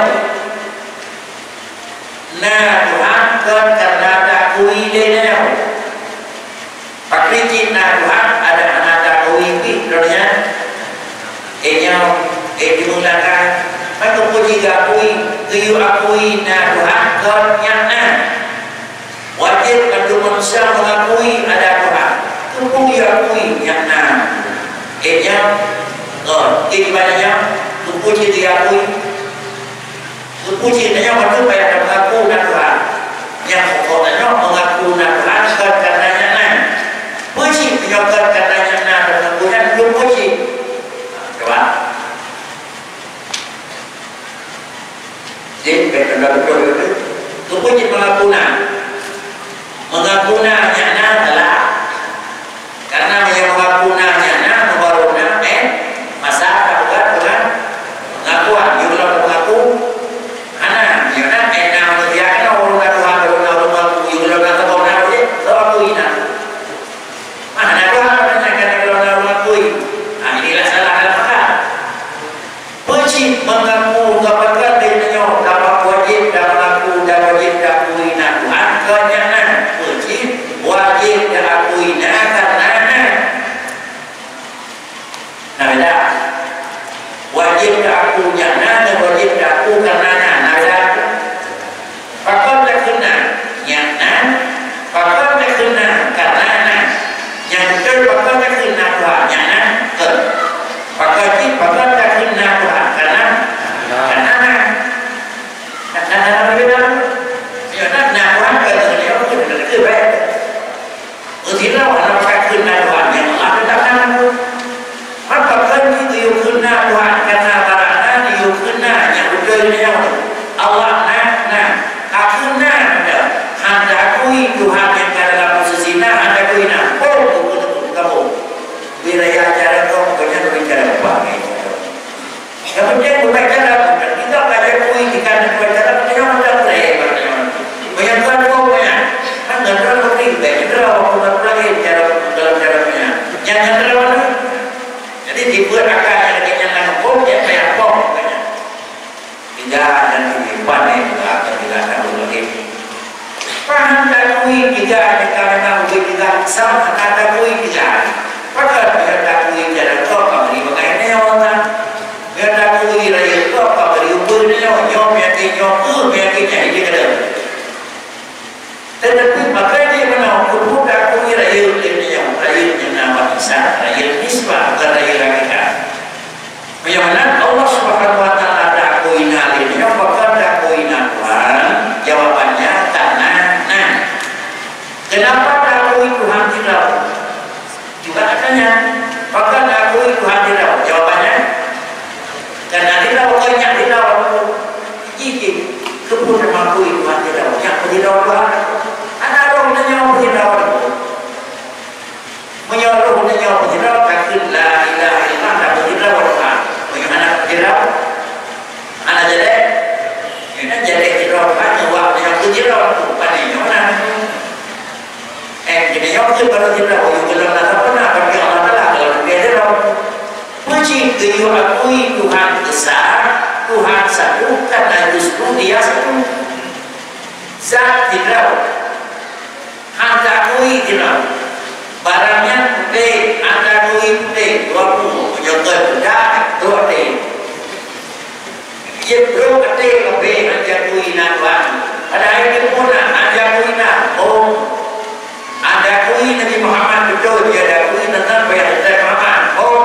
Tuhan kan karena takui lidahnya pakri cinta Tuhan ada anak takui pikirnya dimulakan maka puji akui keyu akui Tuhan kan nyana wajib bagi manusia mengakui ada Tuhan kepuji akui nyana ibadahnya kepuji diakui kepuji dia waktu banyak mengaku Tuhan yang pokoknya mengaku Tuhan karena nyana puji menyokot karena nyana dan kemudian belum puji coba jadi betul itu kepuji mengaku nyana adalah karena yang mengaku nyana membarunya masa bukan pengakuan yulah mengaku anak yana dia orang Tuhan baru mengaku yulah kata orang dia tahu ina mana Tuhan menanyakan kalau mengakui inilah salah apa puji mengaku kapan dia dapat wajib dan mengaku dan wajib dakui Tuhan kenyana puji Nah, ya nah Tuhan dia ke baik. Tidak orang fakir Tuhan yang ada tangan. Maka kan itu kena Tuhan karena barangnya dia kena yang udahnya Allah akuna handa kui Tuhan yang dalam posisi handa kui kamu wilayah cara kau banyak bicara apa kemudian berbicara kita belajar kui jika berbicara yang ada banyak kan kau banyak kan nggak terlalu ribet terlalu lagi cara dalam caranya yang terlalu jadi dibuat akan ada yang kau yang banyak kau tidak dan dibuat juga akan dilakukan lagi paham tak kui juga karena kui juga sama kata kui juga maka dia tak kui cara kau beri bagaimana orang dia tak kui raya kau beri ubunnya nyom yakinnya ini kada tetapi maka dia menang kudu tak kui raya yang nama Isa raya nisbah bukan raya hakika bagaimana Allah Subhanahu wa taala tak kui nalin yang bakal tak kui Tuhan jawabannya karena kenapa tak kui Tuhan tidak juga katanya maka tak kui Tuhan tidak jawabannya karena tidak banyak tidak iki kebun mengakui Tuhan tidak yang tidak Tuhan ada orang yang tidak menyuruh tidak takut la ilaha illallah tak tidak Tuhan bagaimana tidak anak jadi tidak hanya waktu yang tidak pada yang mana jadi yang itu baru tidak yang belum ada pernah bagi Allah Taala kalau dia tidak puji dia akui Tuhan besar Tuhan satu karena justru dia satu zat tidak anda akui tidak barangnya putih anda akui putih 20 menyokong bedak 2 Jebro kate kabe anja kuina Tuhan. Ada ayat pun anja kuina. Oh. Anda kui Nabi Muhammad betul dia ada kui tentang bayar Nabi Muhammad. Oh.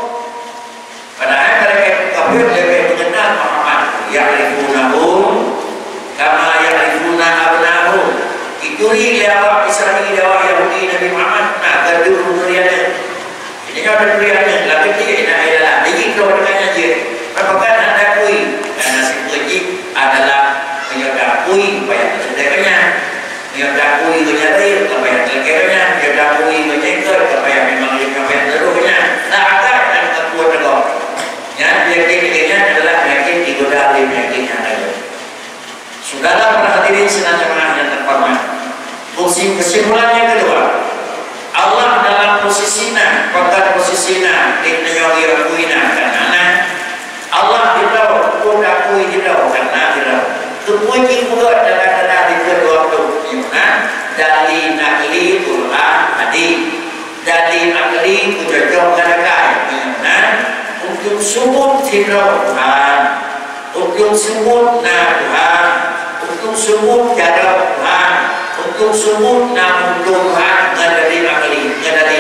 Pada ayat mereka kafir lebih mengenal Muhammad. Ya'rifunahu kama ya'rifuna abnahum. Ituri lewat Israel lewat Yahudi Nabi Muhammad nak gaduh duriannya. Ini kan duriannya lagi dia nak adalah. Ini kalau dengannya je. Apakah anda kui? Nasib wajib adalah menyodakui bayar sedekahnya, menyodakui menyadari bayar sedekahnya, menyodakui menyengkel bayar memang bayar seluruhnya. Tak ada dan kekuat negara. Yang yakin-yakinnya adalah yakin digoda oleh yakinnya adalah. Saudara para hadirin senang jemaah yang terhormat. Fungsi kesimpulannya kedua, Allah dalam posisinya, pada posisinya di menyodakui kuina karena Allah tidak akui tidak karena tidak kepuji juga dalam di kedua waktu dari nakli Quran hadis dari nakli kujajah karakai untuk sebut tidak Tuhan untuk sebut Tuhan untuk sebut cara Tuhan untuk sebut nama Tuhan dari nakli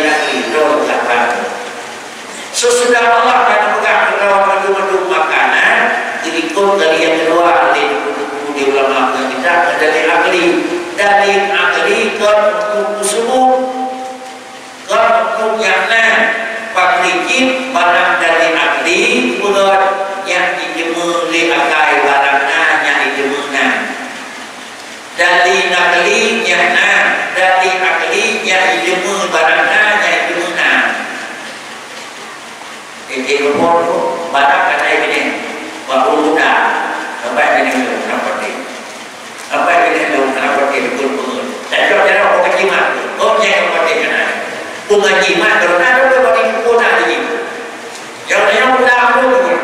Tuhan sesudah Allah akan pegang madu makanan ikut dari yang kedua di ulama kita dari akli ke tersebut ke yang pakrikit barang dari akli bukan yang dijemur di akai barangnya yang dijemurnya dari akli yang dari akli yang dijemur barangnya yang dijemurnya ini rumor barang kata ini baru muda apa ini kenapa ini kenapa betul dan kalau cara orang jimat yang seperti mana bunga jimat kalau ada berbagi pun ada jimat yang muda pun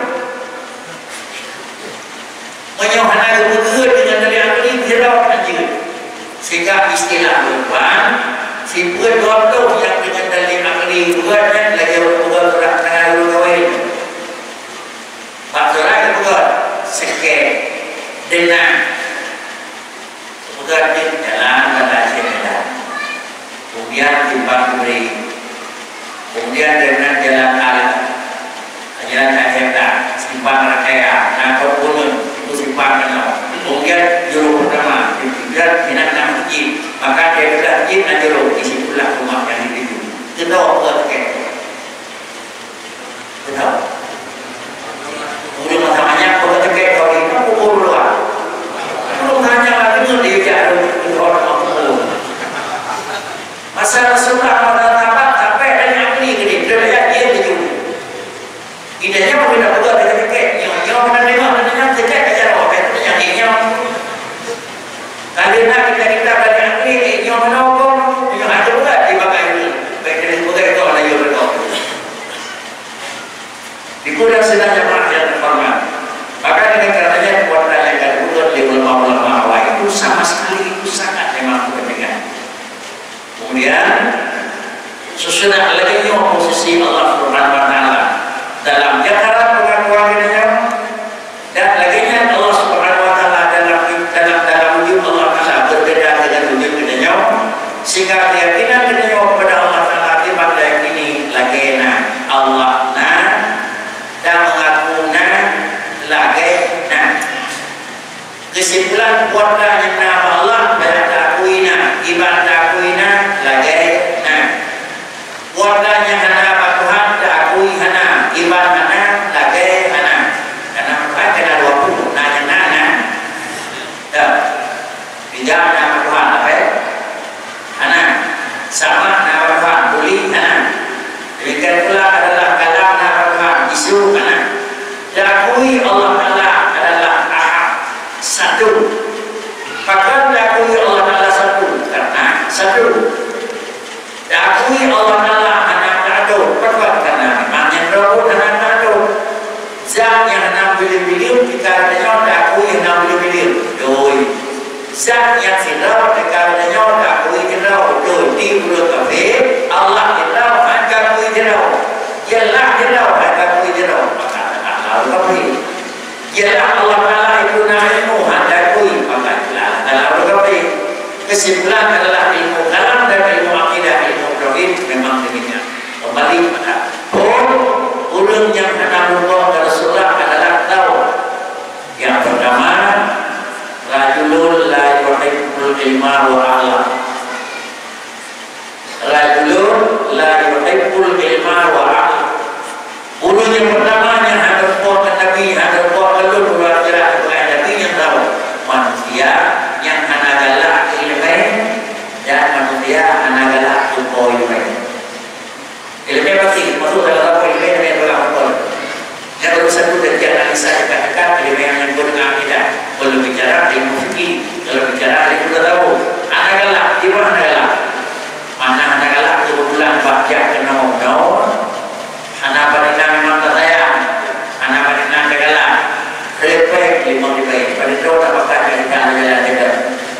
menyohana kebutuhan dengan dari akli tidak anjir sehingga istilah depan si berdoa yang dengan dari akli buatnya lagi bukan berat dengan kawin maksudnya bukan sekek dengan bukan di dalam bahasa Medan kemudian timbang beri kemudian dengan jalan alat jalan kajenda simpang rakaya nakor punun itu simpang kenal kemudian dan minat masjid, maka dia sudah masjid najero disitulah rumah yang dituju. Tahu apa kan? Tahu? Udah macamnya apa kata kau ini aku luar. Belum tanya lagi tu dia jauh orang aku. Masa Rasulullah mengatakan sampai dan yang ini gini, dia tuju. Idenya mau nak buat dengan kek, yang mana dengan kek aja apa itu yang kalau nak kita banyak ini yang mana yang ada buat dipakai ini, baik dari bukan itu ada yang betul. Di kurang sedang jemaah yang terhormat, maka dengan karenanya kuota yang akan buat di ulama-ulama awal itu sama sekali itu sangat memang kepentingan. Kemudian sesudah lagi posisi Allah Subhanahu Wa Taala dalam jakaran pengakuannya dan laginya Allah Subhanahu Wa Taala dalam wujud Allah Taala berbeda dengan wujud kedanya, sehingga keyakinan kedanya kepada Allah Taala tiba yakini laginya Allah dan mengakuna laginya. Kesimpulan kuatlah yang nama Allah banyak takuina ibadah takuina laginya. Kuatlah yang nama Tuhan takui hana ibadah hana lagi hana. Karena Tuhan kena 20 nanya dah pinjam nama Tuhan apa hana sama nama Tuhan boleh hana. Demikian pula adalah kalam nama Tuhan isu hana. Dakui Allah Ta'ala adalah ahad satu. Maka dakui Allah Ta'ala satu karena satu. Dakui Allah Ta'ala hana ta'adud karena memangnya Rabbul hana ta'adud. Zat yang hendak bila-bila dikarenanya dakui hendak bila-bila doi. Zat yang sirau dikarenanya dakui dirau doi. Di mulut kafir Allah dirau hanya kui dirau. Ialah dirau hanya kui dirau. Maka Allah kafir. Ialah Allah Ta'ala itu ilmu hanya kui. Maka Allah kafir. Kesimpulan adalah ilmu kalam dan ilmu akidah, ilmu tauhid memang demikian. Kembali pada ulun yang hendak berbuat kepada Rasulullah adalah tahu. Yang pertama, rajulun la yuhibbul ilma wa a'lam. Rajulun la yuhibbul ilma wa a'lam. Ulun yang pertama yang hendak berbuat kepada Nabi, hendak berbuat kepada ulun kepada Nabi yang tahu manusia yang hendak galak ilmu dan manusia hendak galak ilmu. Ilmu pasti masuk dalam ilmu yang berlaku. Yang berusaha itu dari analisa dekat-dekat ilmu yang dengan akidah. Kalau bicara ilmu fikih, kalau bicara ilmu tahu, anak galak, di mana anak galak? Mana anak galak kebetulan bahagia kena mau, anak wanita memang tersayang, anak wanita anak galak, repek lima dibaik. Pada itu apakah kita galak tidak?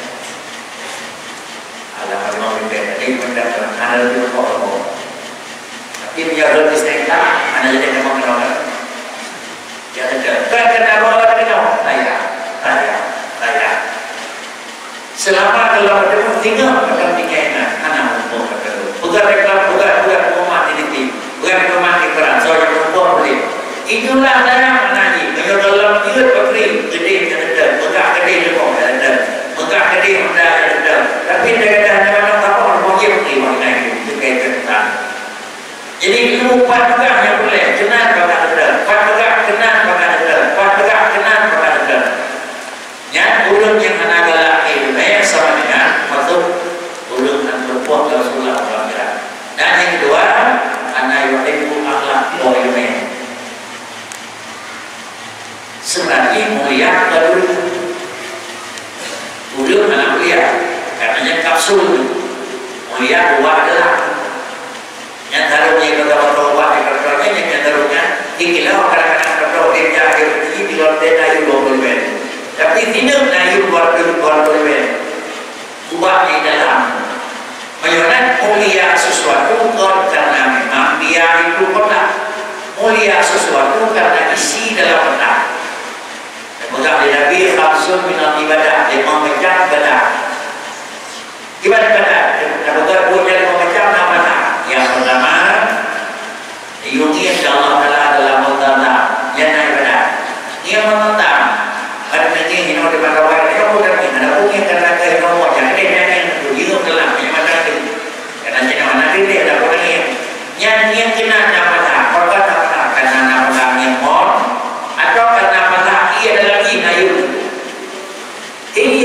Alam lima dibaik tadi mendapat anak itu kok. Ini yang harus disediakan, anda jadi memang kenal. Jangan kena bawa kenal. Saya. Selama kalau ada tinggal akan tinggalnya, anak umur kata. Bukan reklam, bukan umat ini, bukan umat ikran. Soalnya umur boleh. Itulah dalam mengaji. Kalau dalam tiga pakri, gede kata, megah gede lemong kata, megah gede muda kata. Tapi dia kata hanya mana apa orang boleh terima naik itu kayak kata. Jadi ilmu kuat tegak yang boleh kenal bakal ada, kuat tegak kenal bakal ada, kuat tegak kenal bakal ada. Yang ulun yang hendak galak ilmu sama dengan masuk ulun yang berpuak ke Rasulullah SAW. Dan yang kedua, anak yuhibbu akhlak wa ilmu. Sebenarnya mulia kedua ulun anak mulia, katanya kapsul mulia dua adalah yang taruhnya beberapa roba di kertasnya yang taruhnya ikilah kadang-kadang kertas dia jahil ini di luar dia naik 20 men tapi tidak naik 20 men ubah di dalam menyenang mulia sesuatu karena memang dia itu kotak mulia sesuatu karena isi dalam kotak Maka Nabi khamsun minal ibadah, 5 macam ibadah. Ibadah. Apakah punya 5 macam apa? Yang pertama, yungi insyaallah taala adalah mutanda, yana ibadah. Yang menentang, ada nanti ini di pada waktu itu bukan ini, ada punya karena kehidupan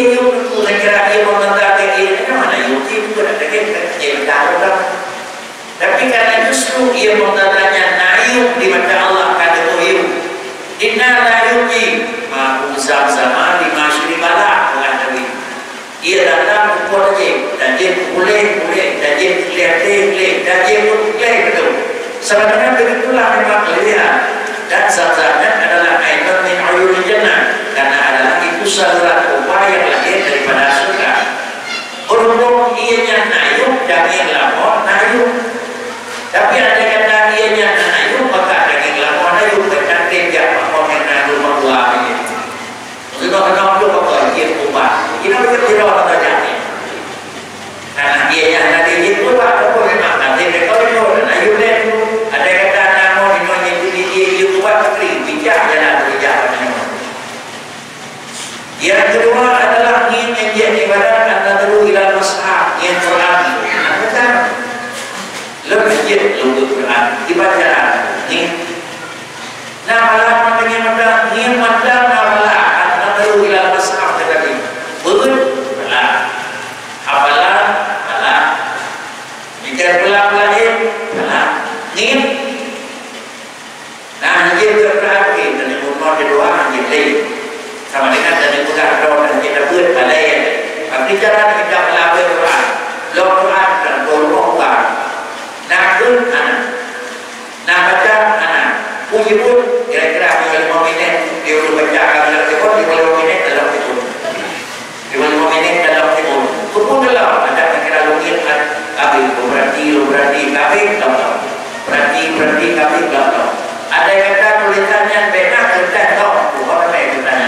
yuk tu kira ia meminta ke mana yuk itu ada ke dalam. Tapi karena justru ia meminta nayuk di mata Allah kata yuk. Inna nayuki ma usam sama di masyri bala kata dia. Ia datang kepada dia dan dia boleh dan dia boleh dan dia boleh betul. Sebenarnya begitulah memang kelihatan dan zat-zatnya adalah aitan min uyunil jannah karena adalah itu saluran upaya yang lahir daripada surga. Berhubung ianya nayuk dan yang lapor nayuk. Tapi ada kata ianya nayuk maka ada yang lapor nayuk dan kerja lapor yang nayuk membuat ini. Sudah kenal dulu apa dia ubah. Kita bekerja orang terjadi. Karena ianya nanti itu apa pun memang nanti mereka itu nayuk dan ada kata namo ini dia ubah kiri bijak jalan bijak. Yang kedua adalah yang dia ibarat an-nadru ila mashaf yang Quran. Bukan lebih je lebih Quran dibaca ni. Nah, malah dengan mata ni mata malah an-nadru ila mashaf tadi. Betul? Apalah. Jika pulang lagi, ni. Nah, dia berarti dan umur kedua jadi sama dengan dari bukan doa dan kita buat pada yang berbicara kita melalui Quran, Quran dan Quran. Nak baca anak, puji pun kira-kira 5 minit dia boleh baca kalau dia boleh 5 minit dalam itu. Dia boleh 5 minit dalam itu. Pun dalam ada kira logik habis berarti kami dalam. Ada kata tulisannya benar kita tahu bukan benar.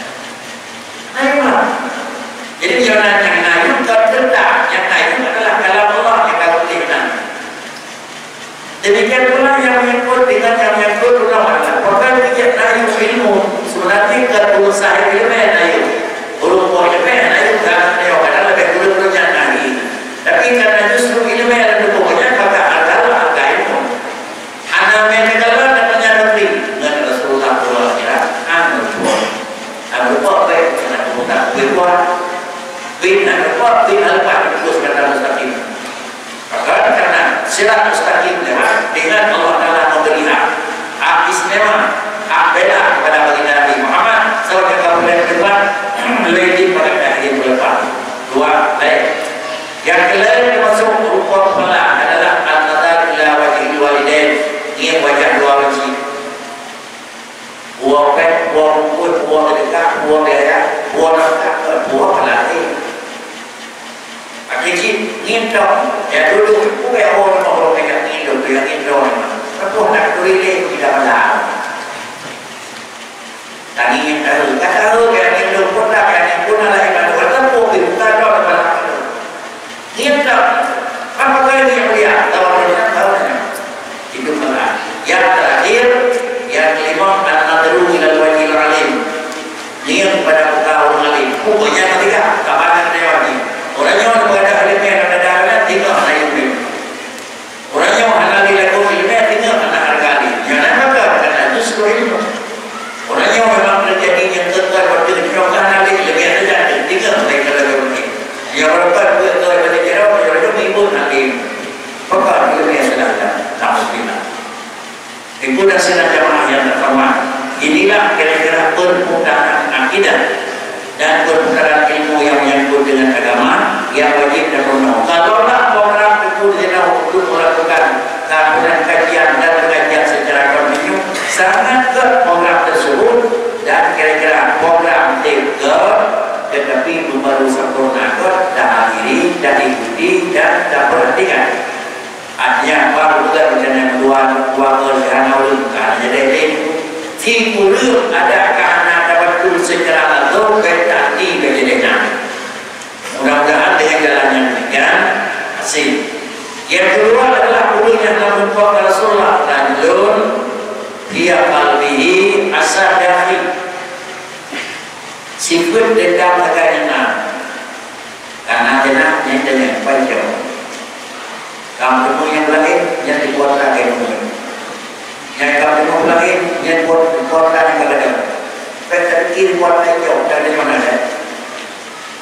Jadi jangan yang nayuk terdetak, yang nayuk adalah kalam Allah yang kalau dihina. Demikian pula yang menyebut dengan yang menyebut ulama. Bukan tidak nayuk ilmu, sebenarnya kalau saya ilmu nayuk, ulama nayuk kan nayuk adalah lebih dulu nayuk. Tapi karena justru ilmu yang dulunya maka adalah ilmu. Anak menegakkan dan menyadari dengan Rasulullah bin al-Fat terus kata mustaqim. Karena sirat mustaqim dengan Allah Taala memberi hak istimewa, hak bela kepada baginda Nabi Muhammad sebagai kabulan Tuhan lebih pada akhir berlepas. Dua baik. Yang kelima termasuk rukun salat adalah an-nazar ila wajhil walidain, ia wajah dua wajib. Buah pet, buah rumput, buah dekat, buah biaya, buah nafkah, buah pelatih. Akhirnya ngintong, ya dulu bukan orang yang hidup yang ngintong. Tapi nak tulis tidak benar. Tadi yang tahu yang hidup pun tak yang pun ada yang ada. Tapi bukan orang benar. Ngintong, apa kali yang dia tahu itu benar. Yang terakhir, yang kelima an-nadru ila al-wajhil alim. Niat pada muka orang alim. Pokoknya ketiga, kapan dia wajib. Orang yang berada alim yang ada darah tinggal alim. Orang yang halal lagu ilmu tinggal anak hargali. Jangan maka karena justru ilmu. Orang yang memang terjadi yang terkait waktu kejokan alim lebih ada jadi tinggal mereka lagu ini. Yang berapa buat pada kira orang ibu alim. Maka ilmu yang sedang tak Ibu dan saudara jamaah yang terhormat, inilah kira-kira perputaran akidah dan perputaran ilmu yang menyangkut dengan agama yang wajib dan benar. Kalaulah program itu tidak untuk melakukan kajian dan pengajian secara kontinu, sangat ke program tersebut dan kira-kira program tetapi baru sempurna dan akhiri dan ikuti dan perhatikan. Artinya baru juga rencana kedua kerjaan ulun karena jadi tipu รื่องadakah anak dapat pun secara langsung berarti kejadian. Mudah-mudahan dengan jalannya demikian asing. Yang kedua adalah ulun yang membuat Rasulullah dan ulun dia qalbihi asadafi sifat dendam agaknya karena jenaknya dengan panjang. Kamu yang lain yang dibuat lagi mungkin. Yang kamu lain yang buat lagi kadang. Kita kiri buat lagi jauh dari mana ada.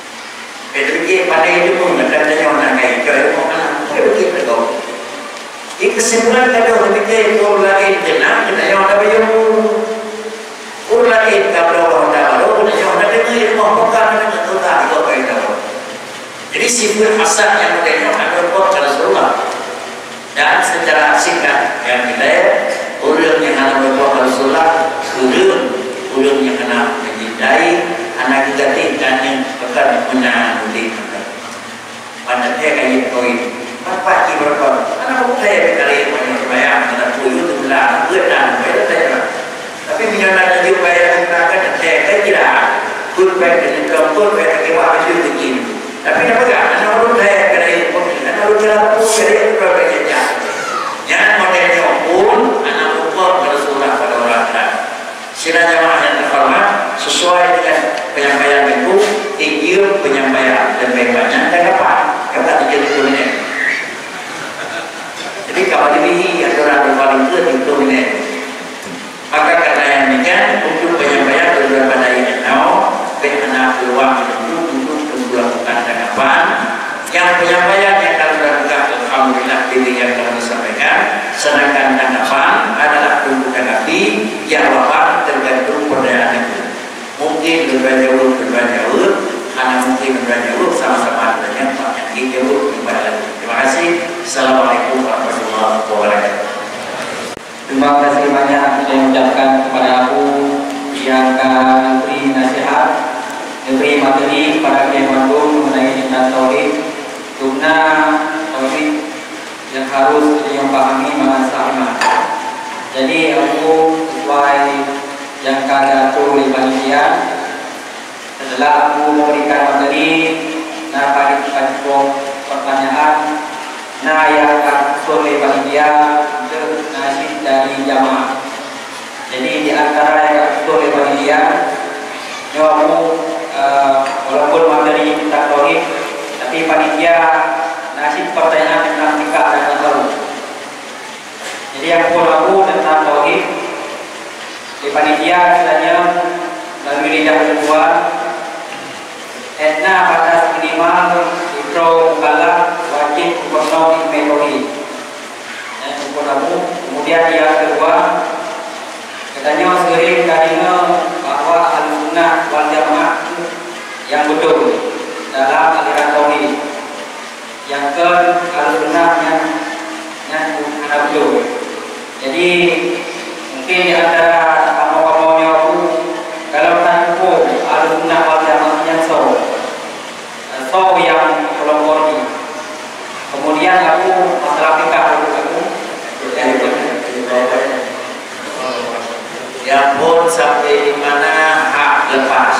Jadi pada itu pun katanya orang kaya kaya mau anak begitu kau. Ini kesimpulan kalau kita urut lagi tenang, kita yang ada bayar urut lagi kalau orang dah baru, kita yang ada dengar mau bukan dengan tu tak kau kaya tahu. Jadi sifat hasan yang kita ada buat Rasulullah dan secara singkat yang kita urut yang ada buat Rasulullah, urut yang kena mencintai anak kita dan yang akan menanggung pada dia kaya koi apa ki berapa anak aku kaya kali banyak bayar anak tuju tu lah beran bayar saya tapi minyak jadi bayar kita kan dia kira pun bayar dengan pun bayar kewa itu begini tapi apa kan anak aku kaya kali pun anak aku kira pun kaya berapa saja yang modelnya pun anak aku Rasulullah pada orang lain sila jamaah yang terhormat sesuai dengan penyampaian itu tinggi penyampaian dan baik-baiknya dan dapat kata 30 menit. Jadi kalau dilihat aturan paling itu menit. Maka karena yang demikian untuk penyampaian beberapa dari anak peluang untuk melakukan tanggapan yang penyampaian yang kami lakukan alhamdulillah pilih yang kami sampaikan sedangkan tanggapan adalah untuk tanggapi jawaban tergantung perdayaan itu mungkin berbanyak karena mungkin berbanyak sama-sama banyak yang jauh kembali. Terima kasih. Assalamualaikum warahmatullahi wabarakatuh. Terima kasih banyak saya ucapkan kepada aku yang akan beri nasihat, memberi materi kepada Kiai Bandung mengenai tentang tauhid, guna tauhid yang harus dia pahami masalah. Jadi aku sesuai yang kata oleh panitia setelah aku memberikan materi pada pertanyaan yang akan oleh panitia untuk nasib dari jamaah. Jadi di antara yang akan oleh panitia aku walaupun materi tentang tauhid tapi panitia nasib pertanyaan tentang nikah dan tahu. Jadi yang aku tentang tauhid di panitia misalnya melalui lidah kedua etna batas minimal mikro kalah wajib penuh metode kemudian yang kedua katanya sering kalinya bahwa al-sunnah wal jamaah yang betul dalam aliran tauhid yang ke al-sunnah yang betul. Jadi mungkin di antara kamu-kamunya aku kalau tanpa al-sunnah wal jamaah yang yang kelompok ini kemudian aku masalah fikah aku yang pun sampai di mana hak lepas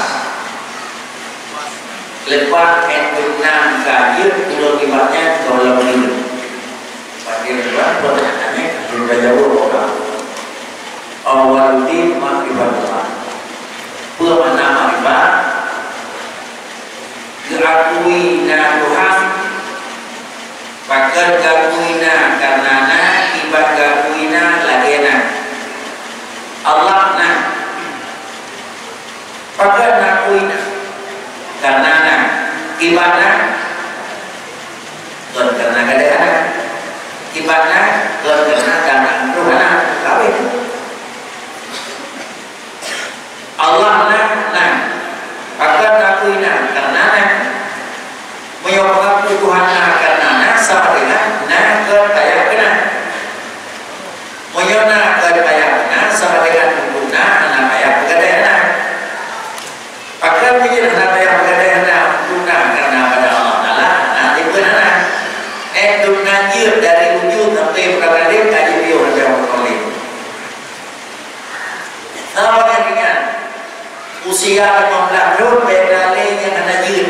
enam kayu belum dibatnya tolong dulu bagi lepas pertanyaannya sudah jauh orang awal di makrifat pemana makrifat diakui na Tuhan bahkan gakui na karena na ibad gakui na lagi na Allah na bahkan nakui na karena na ibad na karena kadang ibad na karena Tuhan na kawin Allah na bahkan nakui na karena menyokong Tuhan karena sama dengan kayak kena menyona kayak kena sama dengan guna kayak pegadaian akan pikir kayak pegadaian guna karena pada Allah Taala nanti benar guna jir dari ujung sampai berkali kaji bio macam kali sama dengan usia 15 tahun bedale yang ada jir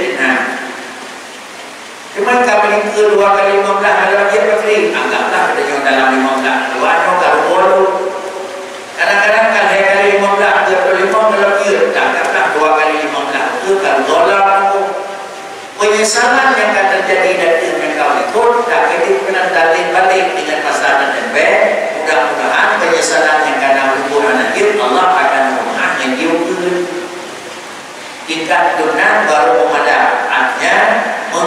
cuma kali kedua kali 15 adalah dia berfri anggaplah kita dalam 15 dua kalau bolu kadang-kadang kan kali 15 dia 5 dalam dia anggaplah 2 kali 15 itu kalau dolar penyesalan yang akan terjadi dari yang kau ikut tak itu benar dalil balik dengan masalah dan mudah-mudahan penyesalan yang karena hubungan akhir Allah akan memaafkan yang tingkat dunia baru memadam artinya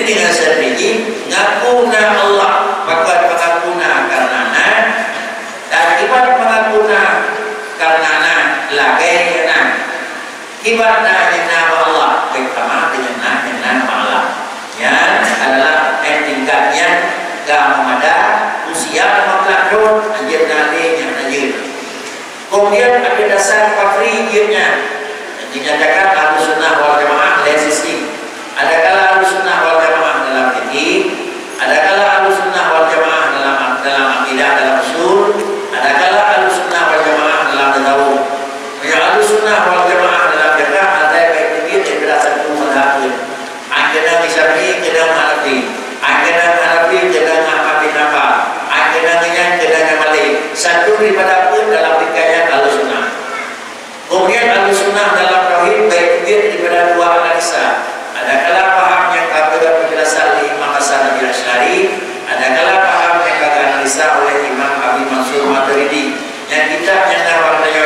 dengan sendiri ngakuna Allah maka mengakuna karenana dan kibat mengakuna karenana lagai na kibat nama Allah bersama dengan nama Allah yang adalah tingkatnya gamada usia 15 tahun anjir nali yang anjir. Kemudian ada dasar fakri ianya dinyatakan Ahlussunnah wal Jamaah dari sisi ada kala Ahlussunnah wal Jamaah dalam fikih, ada kala Ahlussunnah wal Jamaah dalam akidah, dalam usul, ada kala Ahlussunnah wal Jamaah dalam tasawuf. Ya Ahlussunnah wal Jamaah dalam fikih ada baik fikih yang berdasarkan mazhab. Akidah Syafi'i, akidah Hanafi, akidah Hanafi, akidah Hanafi apa? Akidahnya akidah Malik. Satu daripada pun dalam fikih Ahlussunnah. Kemudian Ahlussunnah dalam tauhid baik daripada dua analisa. Ada kala paham yang kagak penjelasan Imam Hasan Al-Asy'ari, ada kala paham yang kagak analisa oleh Imam Abi Mansur Maturidi. Yang kitab yang namanya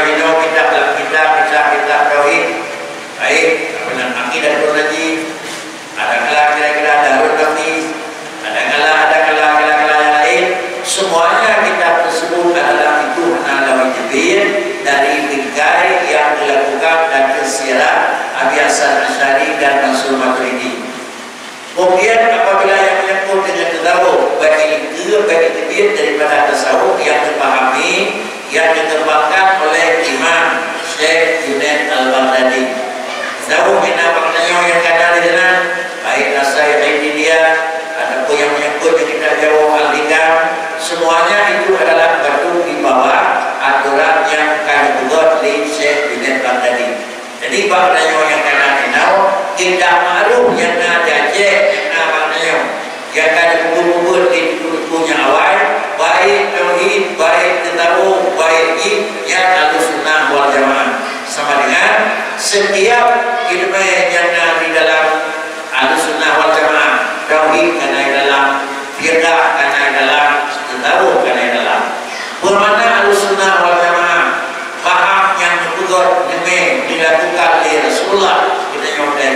kitab tauhid. Baik, benar akidah Qur'ani. Ada kala kira-kira Darul Hadis, ada kala yang lain. Semuanya kitab tersebut adalah itu adalah wajib dari bingkai yang dilakukan dan tersirat Abi Hasan Asy'ari dan Mansur Maturidi. Kemudian apabila yang menyangkut dengan tasawuf, baik itu daripada tasawuf yang dipahami, yang dikembangkan oleh Imam Syekh Junaid Al-Baghdadi. Tasawuf ini maknanya yang kadang di sana, baik nasihat dia, ataupun yang menyangkut yang kita jauh al-hikam, semuanya itu adalah batu di bawah aturan yang kami buat di Syekh Junaid Al-Baghdadi. Jadi maknanya yang kadang tahu tidak maklum yang ada yang maknanya yang ada kubur-kubur di bukunya awal, baik tauhid, baik tasawuf, baik yang Ahlussunnah wal Jamaah, sama dengan setiap ilmu yang ada di dalam Ahlussunnah wal Jamaah. Tauhid karena dalam, fikih karena dalam, tasawuf karena dalam. Bermakna Ahlussunnah wal Jamaah paham yang berbuat demi dilakukan oleh Rasulullah kita nyontek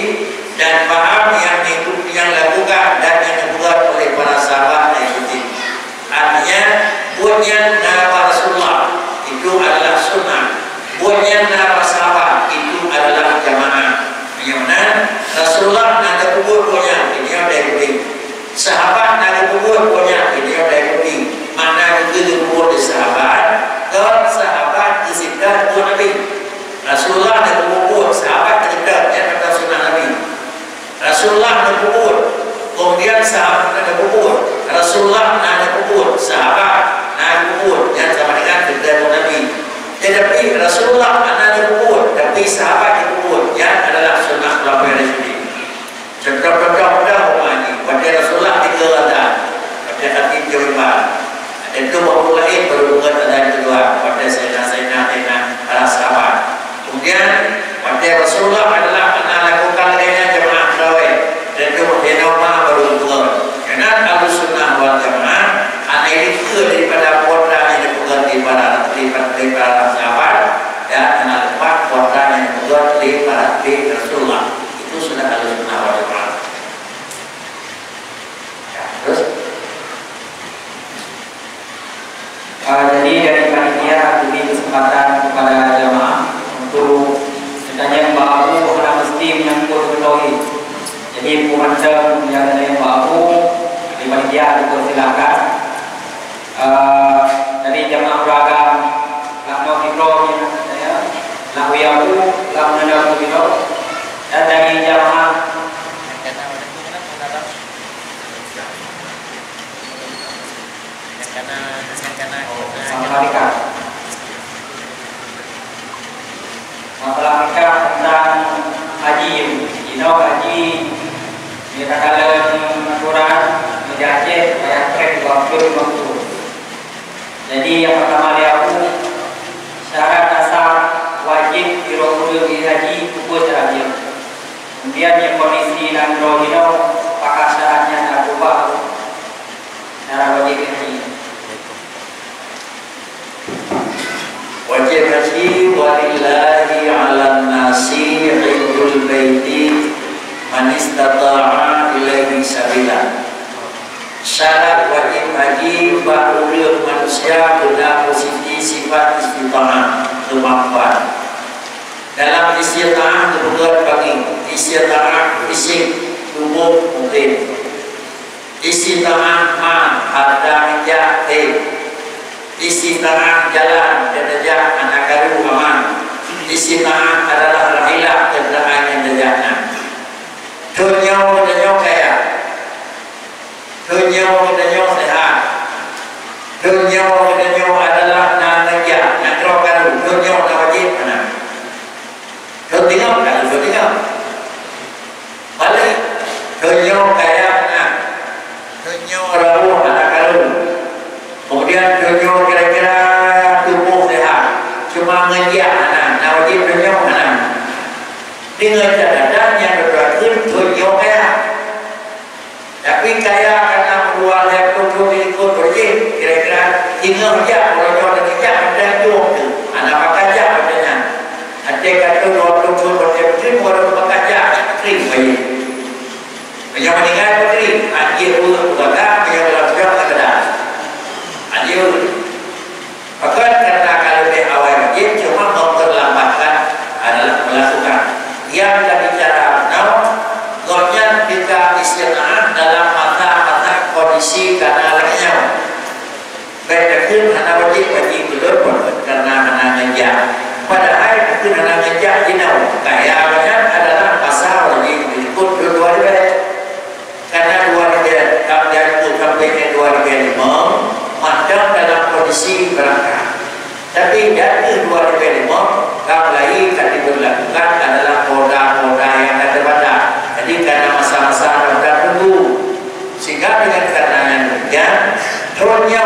dan paham yang lakukan dan yang dibuat oleh para sahabat yang ikuti. Artinya buatnya nama Rasulullah itu adalah sunnah, buatnya nama sahabat itu adalah jamaah. Yang mana Rasulullah nada kubur punya ini yang ikuti, sahabat nada kubur punya ini yang ikuti. Mana itu kubur di sahabat, ke sahabat disebut kubur Nabi. Rasulullah nada kubur, sahabat disebut yang kata sunnah Nabi. Rasulullah nada kubur, kemudian sahabat nada kubur. Rasulullah nada kubur, sahabat nada kubur yang sama dengan disebut Nabi. Tetapi Rasulullah nada kubur, tapi sahabat kubur yang adalah sunnah Rasul di sini. Contoh-contoh umpamanya, pada Rasulullah 3 rakaat, pada hati jawab. Itu waktu lain berhubungan dengan kedua pada Sayyidina para sahabat. Kemudian pada Rasulullah adalah pernah lakukan lainnya jemaah tarawih dan kemudian nama berhubungan. Karena Ahlussunnah wal Jamaah anak ini daripada kota yang dibuat di para sahabat dan anak lepas kota yang dibuat di Rasulullah. Itu sudah Ahlussunnah wal Jamaah. Terus jadi dari panitia beri kesempatan kepada jamaah untuk sebenarnya Mbak Abu karena mesti menyangkut tauhid. Jadi pemandang yang ada Mbak Abu di panitia dipersilakan. Dari jamaah beragam Lakno Fitro saya Lakwi Abu Lakno Nanda Fitro dan dari jamaah Matematika tentang haji, haji kita kalian Quran menjajah bayar trek waktu. Jadi yang pertama dia aku syarat asal wajib dirokul di haji kubur terakhir. Kemudian yang kondisi dan rohino pakar syaratnya tak berubah cara wajib haji. Wajib haji walillahi 'alan nasi hajjul baiti man istata'a ilaihi baru manusia benda positif sifat istita'ah, kemampuan. Dalam istita'ah terbuat bagi istita'ah fisik tubuh mungkin, istita'ah harta minyak istita'ah jalan derajat anak garu aman, istita'ah adalah rahilah kenderaan yang derajatnya. Dunia kaya, dunia sehat, dunia adalah nangajak, nakrokan dunia wajib mana? Tinggal kan? Tinggal. Balik dunia kaya mana? Dunia rabu anak garu. Kemudian dunia kira-kira tubuh sehat, cuma ngajak mana? Wajib dunia mana? Dengan catatan yang berakhir dunia kaya. Tapi kaya karena keluar laptop ikut projek, kira-kira tinggal aja kalau orang kerja ada jom tu, anak pekerja katanya. Ada kata laptop projek tu orang pekerja kering bayi. Macam meninggal kering, anjir urut pekerja, macam laptop ada. Anjir. Bahkan karena kalau dia awal wajib cuma memperlambatkan adalah melakukan. Yang tadi cara Gopnya kita istirahat dalam mata kondisi karena lainnya. Bedakan hana wajib belum karena hana ngejak. Padahal itu hana ngejak jinau. Kaya banyak adalah pasal wajib ikut dua ribu. Karena 2000 dari sampai 2005 macam dalam kondisi berangkat. Tapi dari 2005 mulai kan diberlakukan adalah koda-koda yang terbatas. Jadi karena masa-masa terdahulu, sehingga dengan karena yang demikian turunnya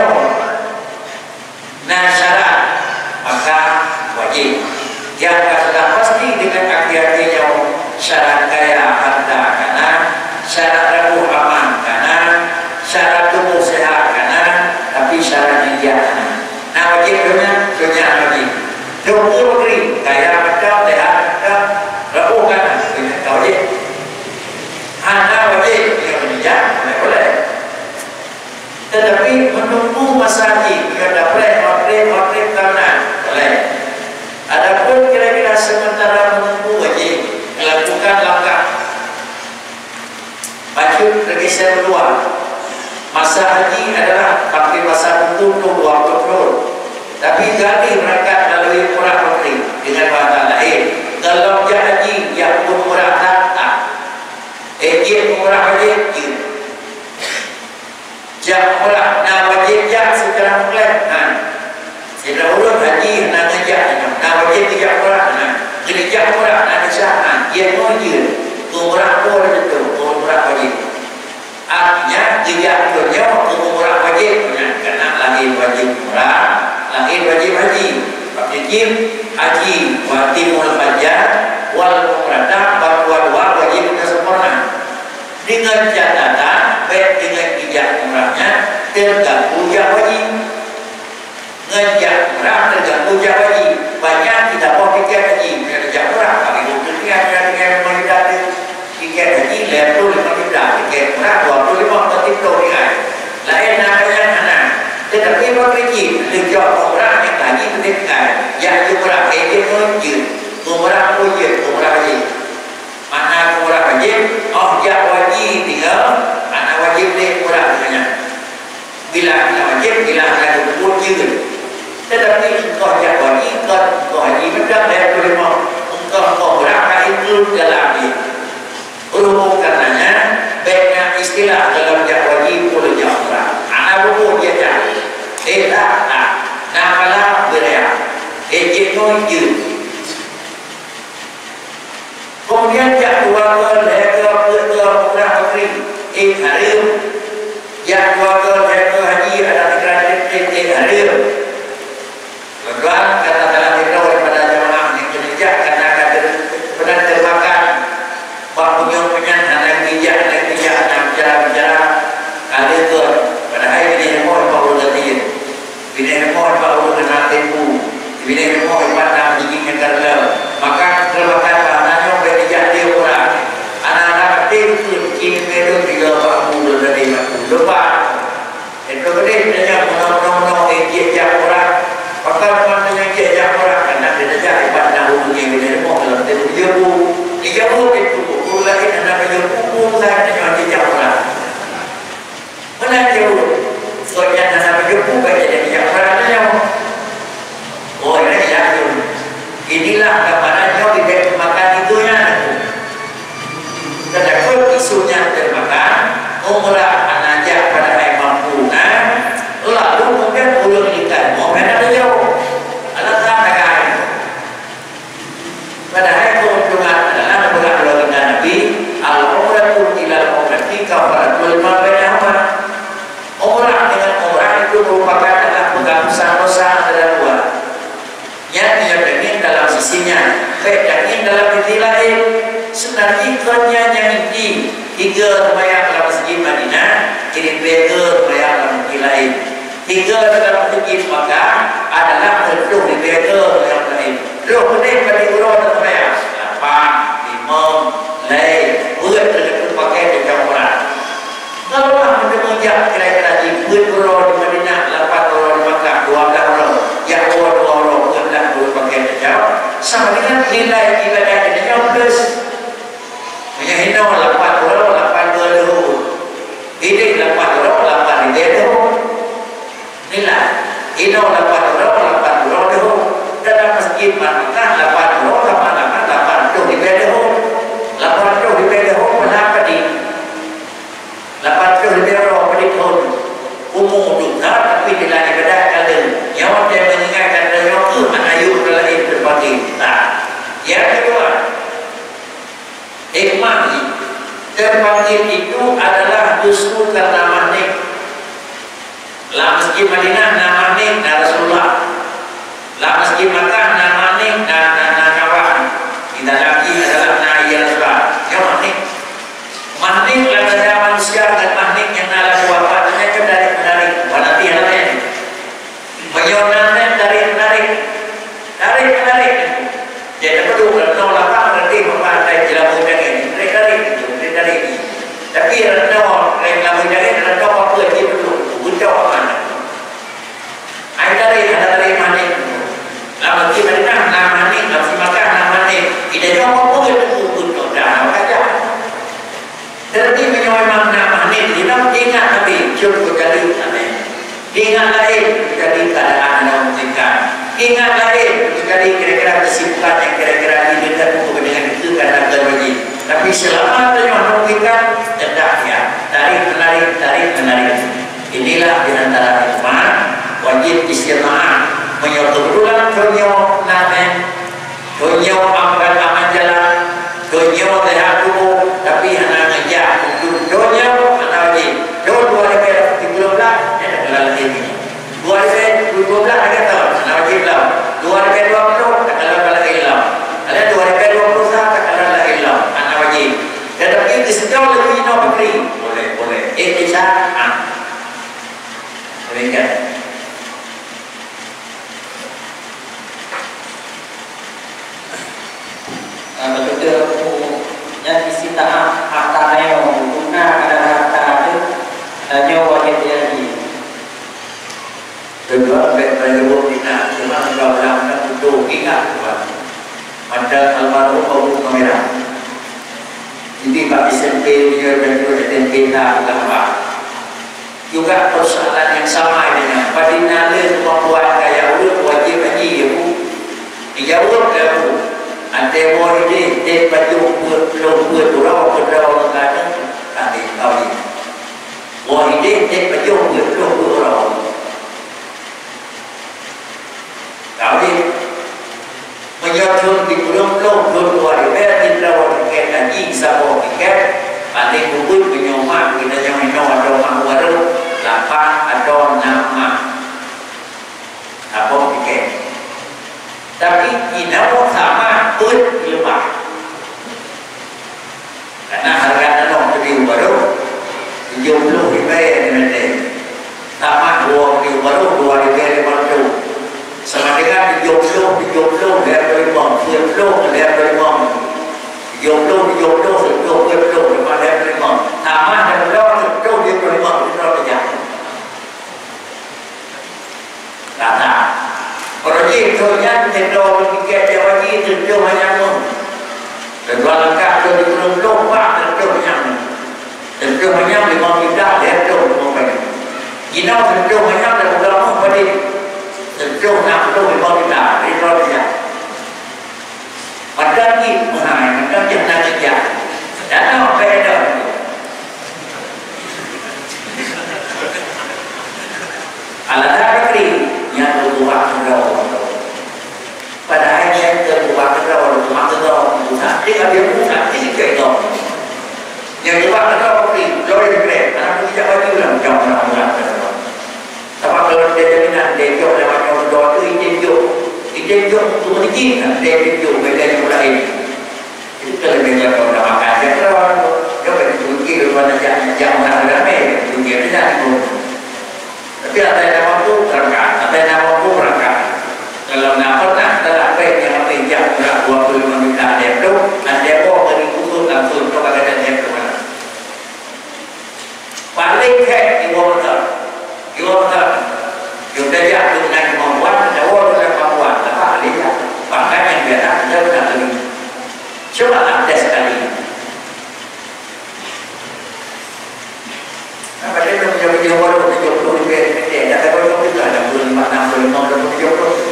syarat maka wajib. Yang sudah pasti dengan hati-hatinya syarat kaya harta karena syarat ragu aman karena syarat tubuh sehat karena tapi syarat dia karena. Nah wajib dunia wajib. Tubuh beri kaya macam sehat macam ragu karena wajib. Anda wajib yang menjak boleh. Tetapi menunggu masa ini dia dapat waktu kanan boleh. Adapun kira-kira sementara menunggu wajib melakukan langkah maju bergeser keluar. Masa haji adalah pakai masa untuk waktu. Tapi ganti mereka melalui murah menteri dengan bahasa lain. Kalau haji yang pun murah tak. Ejit murah wajib jak murah nak wajib jak secara mutlak secara urut haji nak ngejak nak wajib jak murah jadi jak murah nak disah dia mujur murah pun itu murah wajib artinya jejak dunia murah wajib karena lahir wajib murah lahir wajib haji wajib haji wajibul hajar wal umrah dua wajib sempurna. Dengan catatan baik dengan ijab umrahnya terganggu ijab wajib. Ngejak umrah terganggu ijab wajib. Banyak tidak mau tiket haji, ijab umrah kami bukan dengan mengidat tiket haji level 5 juta, tiket umrah 25 juta dia. Lain namanya mana? Tetapi wajib ijab umrah yang haji ketika yang umrah itu wajib, umrah wajib. Mana umrah wajib? Jak wajib tinggal anak wajib ni kurang banyak. Bila wajib, bila ada wajib. Tetapi kau jak wajib, kau haji betul dia boleh mau. Kau berapa itu dalam ini. Berhubung karenanya banyak istilah dalam jak wajib boleh jak kurang. Anak buku dia jak. Namalah berea. Ejek wajib. Kemudian jak keluarga harim yang keluarga haji ada tiga harim. Kemudian kata dalam itu daripada jemaah yang kerja karena benar termakan waktunya anak bicara kali itu pada hari ini mohon baru latihan ini mohon baru kena tempu ini mohon pada bikinnya kerja maka termakan bahannya berjaya dia orang anak-anak itu kini medon juga lupa Itu kedai menang ejek orang. Pakai mana yang ejek orang karena dia ejek ibadah hubungi dengan mau dalam teruju. Dia itu mulai anak berjumpa saya dengan ejek orang. Mana jauh? Soalnya anak berjumpa jadi ejek orang yang oh ini ya. Inilah gambarannya di makan itunya. Terdapat isunya termakan umrah anajak pada yang mampu lalu kemudian ulung ikan mau ada jauh ada tanah kain padahal keuntungan adalah berlaku dengan Nabi al-umratu ilal umrati kafaratul ma bainahuma. Umrah dengan umrah itu merupakan adalah penghapusan dosa antara dua yang ingin dalam sisinya baik yang ingin dalam diri lain. Sebenarnya ikannya yang ini 3 bayang dalam masjid Madinah, kini 3 bayang dalam masjid lain. 3 dalam masjid Makkah adalah bentuk di 3 yang lain. Roh pening pada urut dan bayang 8, 5, lain buat terdapat pakai dengan orang. Kalau lah mendengar kira-kira di urut di Madinah 8 urut di Makkah 12 urut yang urut 2 urut 12 urut pakai dengan sama dengan nilai ibadah dengan plus yang hina 8 orang 8 dulu ini 8 orang 8 dulu nilai hina 8 orang 8 dulu dalam masjid Makkah 8 orang 8 tu di dulu 8 tu di dulu kenapa di 8 tu di dulu pada pun umum juga tapi nilai ibadah kalian yang dia mengingatkan dari waktu ayub dalam berbagi nah yang kedua hikmah terpanggil itu adalah justru karena manik. La masjid Madinah nama manik dan Rasulullah. La masjid Makkah nama manik dan kawan. Tidak lagi adalah Nabi Rasulullah. Yang manik. Manik adalah manusia dan manik yang dalam wafatnya itu dari menarik. Wanati yang lain. Menyonatnya dari menarik. Dari menarik. Jadi perlu menolak berarti memakai jelas mudah ini. Dari ini. Tapi rendah lain dari rendah apa dia perlu butuh mana? Ada dari mana? Lama kita dengar nama ni, lama makan nama ni. Kita jawab apa pun butuh dah macam. Jadi menyuai nama ni, dia ingat tapi cukup kali sana. Ingat lain jadi keadaan yang menjengkel. Ingat lain sekali kira-kira kesibukan yang kira-kira ini dan dengan itu karena terjadi. Tapi selama itu menunjukkan hendaknya tarik menarik. Inilah di antara hikmah wajib istiqamah menyebutkan tunjuk namen, tunjuk amal jalan, tunjuk sehat tubuh. Tapi hanya ngejak tunjuk anak wajib. Dua lepas 13 ada kelal ini. 2 lepas 12 ada tahu anak wajib lah. 2 lepas 20 ada kelal hilang. Ada 2 lepas 21 ada kelal hilang. Tetapi di sejauh lebih inovasi boleh bisa demikian. Betul yang disita harta yang guna adalah harta itu hanya wajib jadi. Kedua berjumpa kita cuma dalam bentuk ingat pada almarhum Abu Kamera. Jadi bagi SMP dia berjumpa SMP tak lama. Juga persoalan yang sama dengan pada nala kemampuan kaya urut wajib haji ibu. Dijawab dah ante mau ini dia baju belum berurau negara nanti tahu ini. Mau ini dia baju belum berurau. Tahu ini menyokong di belum keluar dari dalam tiket haji sama tiket paling kubur penyomang kita jangan ada orang baru 8 atau 6 apa tiket. Tapi kita sama pun lemah karena harga dalam video baru 70 ribu nanti sama 2 video baru 2 ribu sama dengan 70 dia boleh bom 10 dia boleh bom 70 dia boleh bom sama dengan 10 dia boleh bom itu saja Sedung banyak memang kita sedung memang. Kita sedung banyak dan ulama pada sedung nak sedung memang kita itu dia. Pada ni mengenai pada yang nak dia. Dan apa ada? Alat kiri yang berbuat kedau. Pada ayat yang berbuat kedau, berbuat kedau, dia ada bukan ini kedau. Yang berbuat kedau kiri, lori kiri, anak tidak bagi ulang jauh nak kedau. Tapi kalau dia jaminan dia jauh lewat kedau itu izin jauh untuk begini, dia jauh beda yang lain. Itu kalau dia jauh nak makan dia kedau, dia pergi ke mana jauh nak ramai, pergi ke sana. Tapi ada yang mampu berangkat, ada yang mampu berangkat. Kalau nak pernah telah baik yang apa yang berat 25 minit dia tu, ada bawa dari usul langsung ke bagian dia ke mana. Paling head di water, kita jatuh dengan kemampuan, ada orang dengan kemampuan, apa alihnya, bahkan yang biasa kita benar lebih. Coba ada sekali. Apa dia tu menjadi orang 70 lebih, ada orang juga ada 25, 65, 70.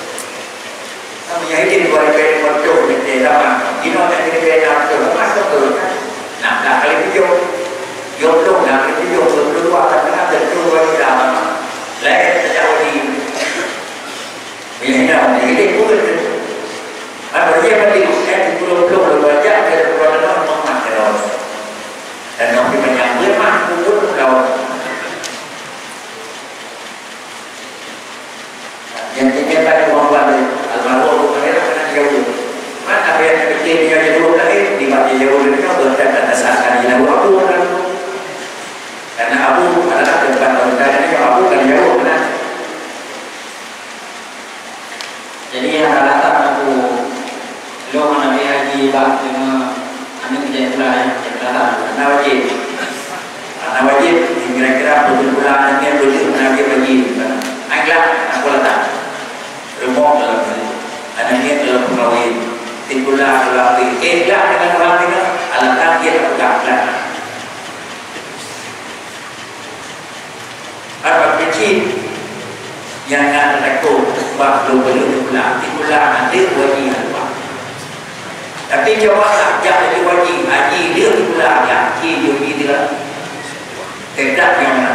Yang ini buat beda macam ni, sama. Ini orang yang beda macam masuk tu. Nah, dah kali video, YouTube nak video berdua tapi ada dua dalam. Lain sejauh ini. Ini dah ini pun. Apa dia balik? Saya pulau baca dari pulau mana memang terus. Dan nanti banyak memang pun pulau. Yang kita tadi kemampuan almarhum jauh. Mana apa yang kecil dia jauh lagi di mati jauh ini kan berada atas akan jauh Abu kan. Karena Abu adalah tempat berada Abu kan jauh kan. Jadi yang datang aku lo mana dia haji bak dengan anu kerja pula yang datang. Anak wajib kira-kira bulan ini boleh Nabi bagi. Agak aku letak remok dalam anaknya dalam pengawin timbulah lelaki dah dengan orang ini alat dia bergablah apa kecil yang nak takut waktu belum timbulah nanti wajib apa tapi jawab jadi wajib haji dia timbulah haji dia tidak yang mana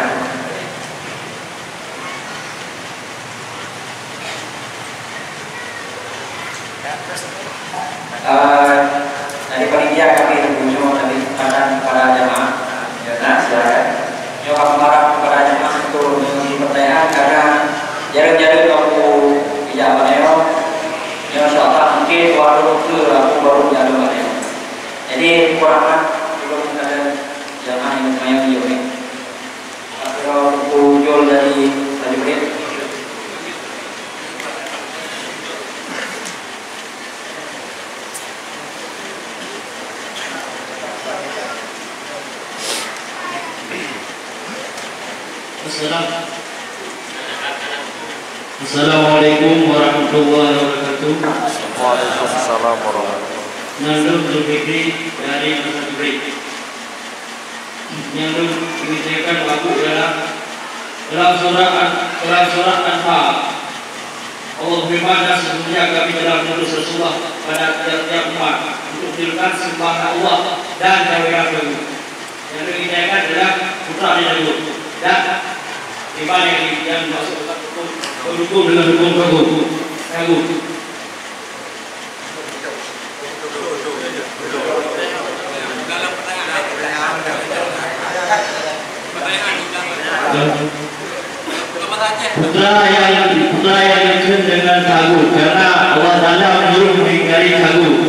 dari panitia kami berkunjung dari para jemaah. Nah, silakan. Jawab para jemaah untuk mengisi pertanyaan karena jarang-jarang aku tidak banyak. Insyaallah mungkin waktu ke aku baru jalan banyak. Jadi kurang belum ada jemaah yang semayang di sini. Kalau kunjung dari Tajibrit. Assalamualaikum warahmatullahi wabarakatuh. Waalaikumsalam warahmatullahi wabarakatuh. Nandung Zulfikri dari Tajibrit. Yang diceritakan waktu dalam surah Anfal. Allah berfirman sesungguhnya kami telah mengutus Rasulullah pada tiap-tiap umat untuk menunjukkan sembahan Allah dan jauhi ragu. Yang diceritakan adalah putra Daud dan iman yang masuk berhukum dengan hukum Tagut. Putra yang dikenal dengan Tagut karena Allah Taala menyuruh mengingkari Tagut.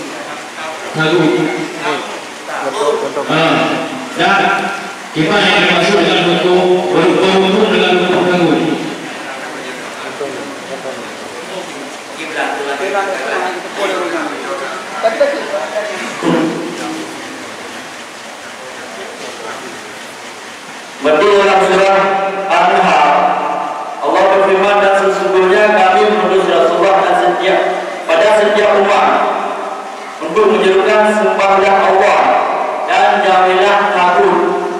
Dan iman yang dimaksud dengan hukum berhukum dengan hukum Tagut. Betul dalam surah An-Nahl Allah berfirman dan sesungguhnya kami mengutus Rasulullah pada setiap umat untuk menyerukan sembahyang Allah dan jauhilah Tagut.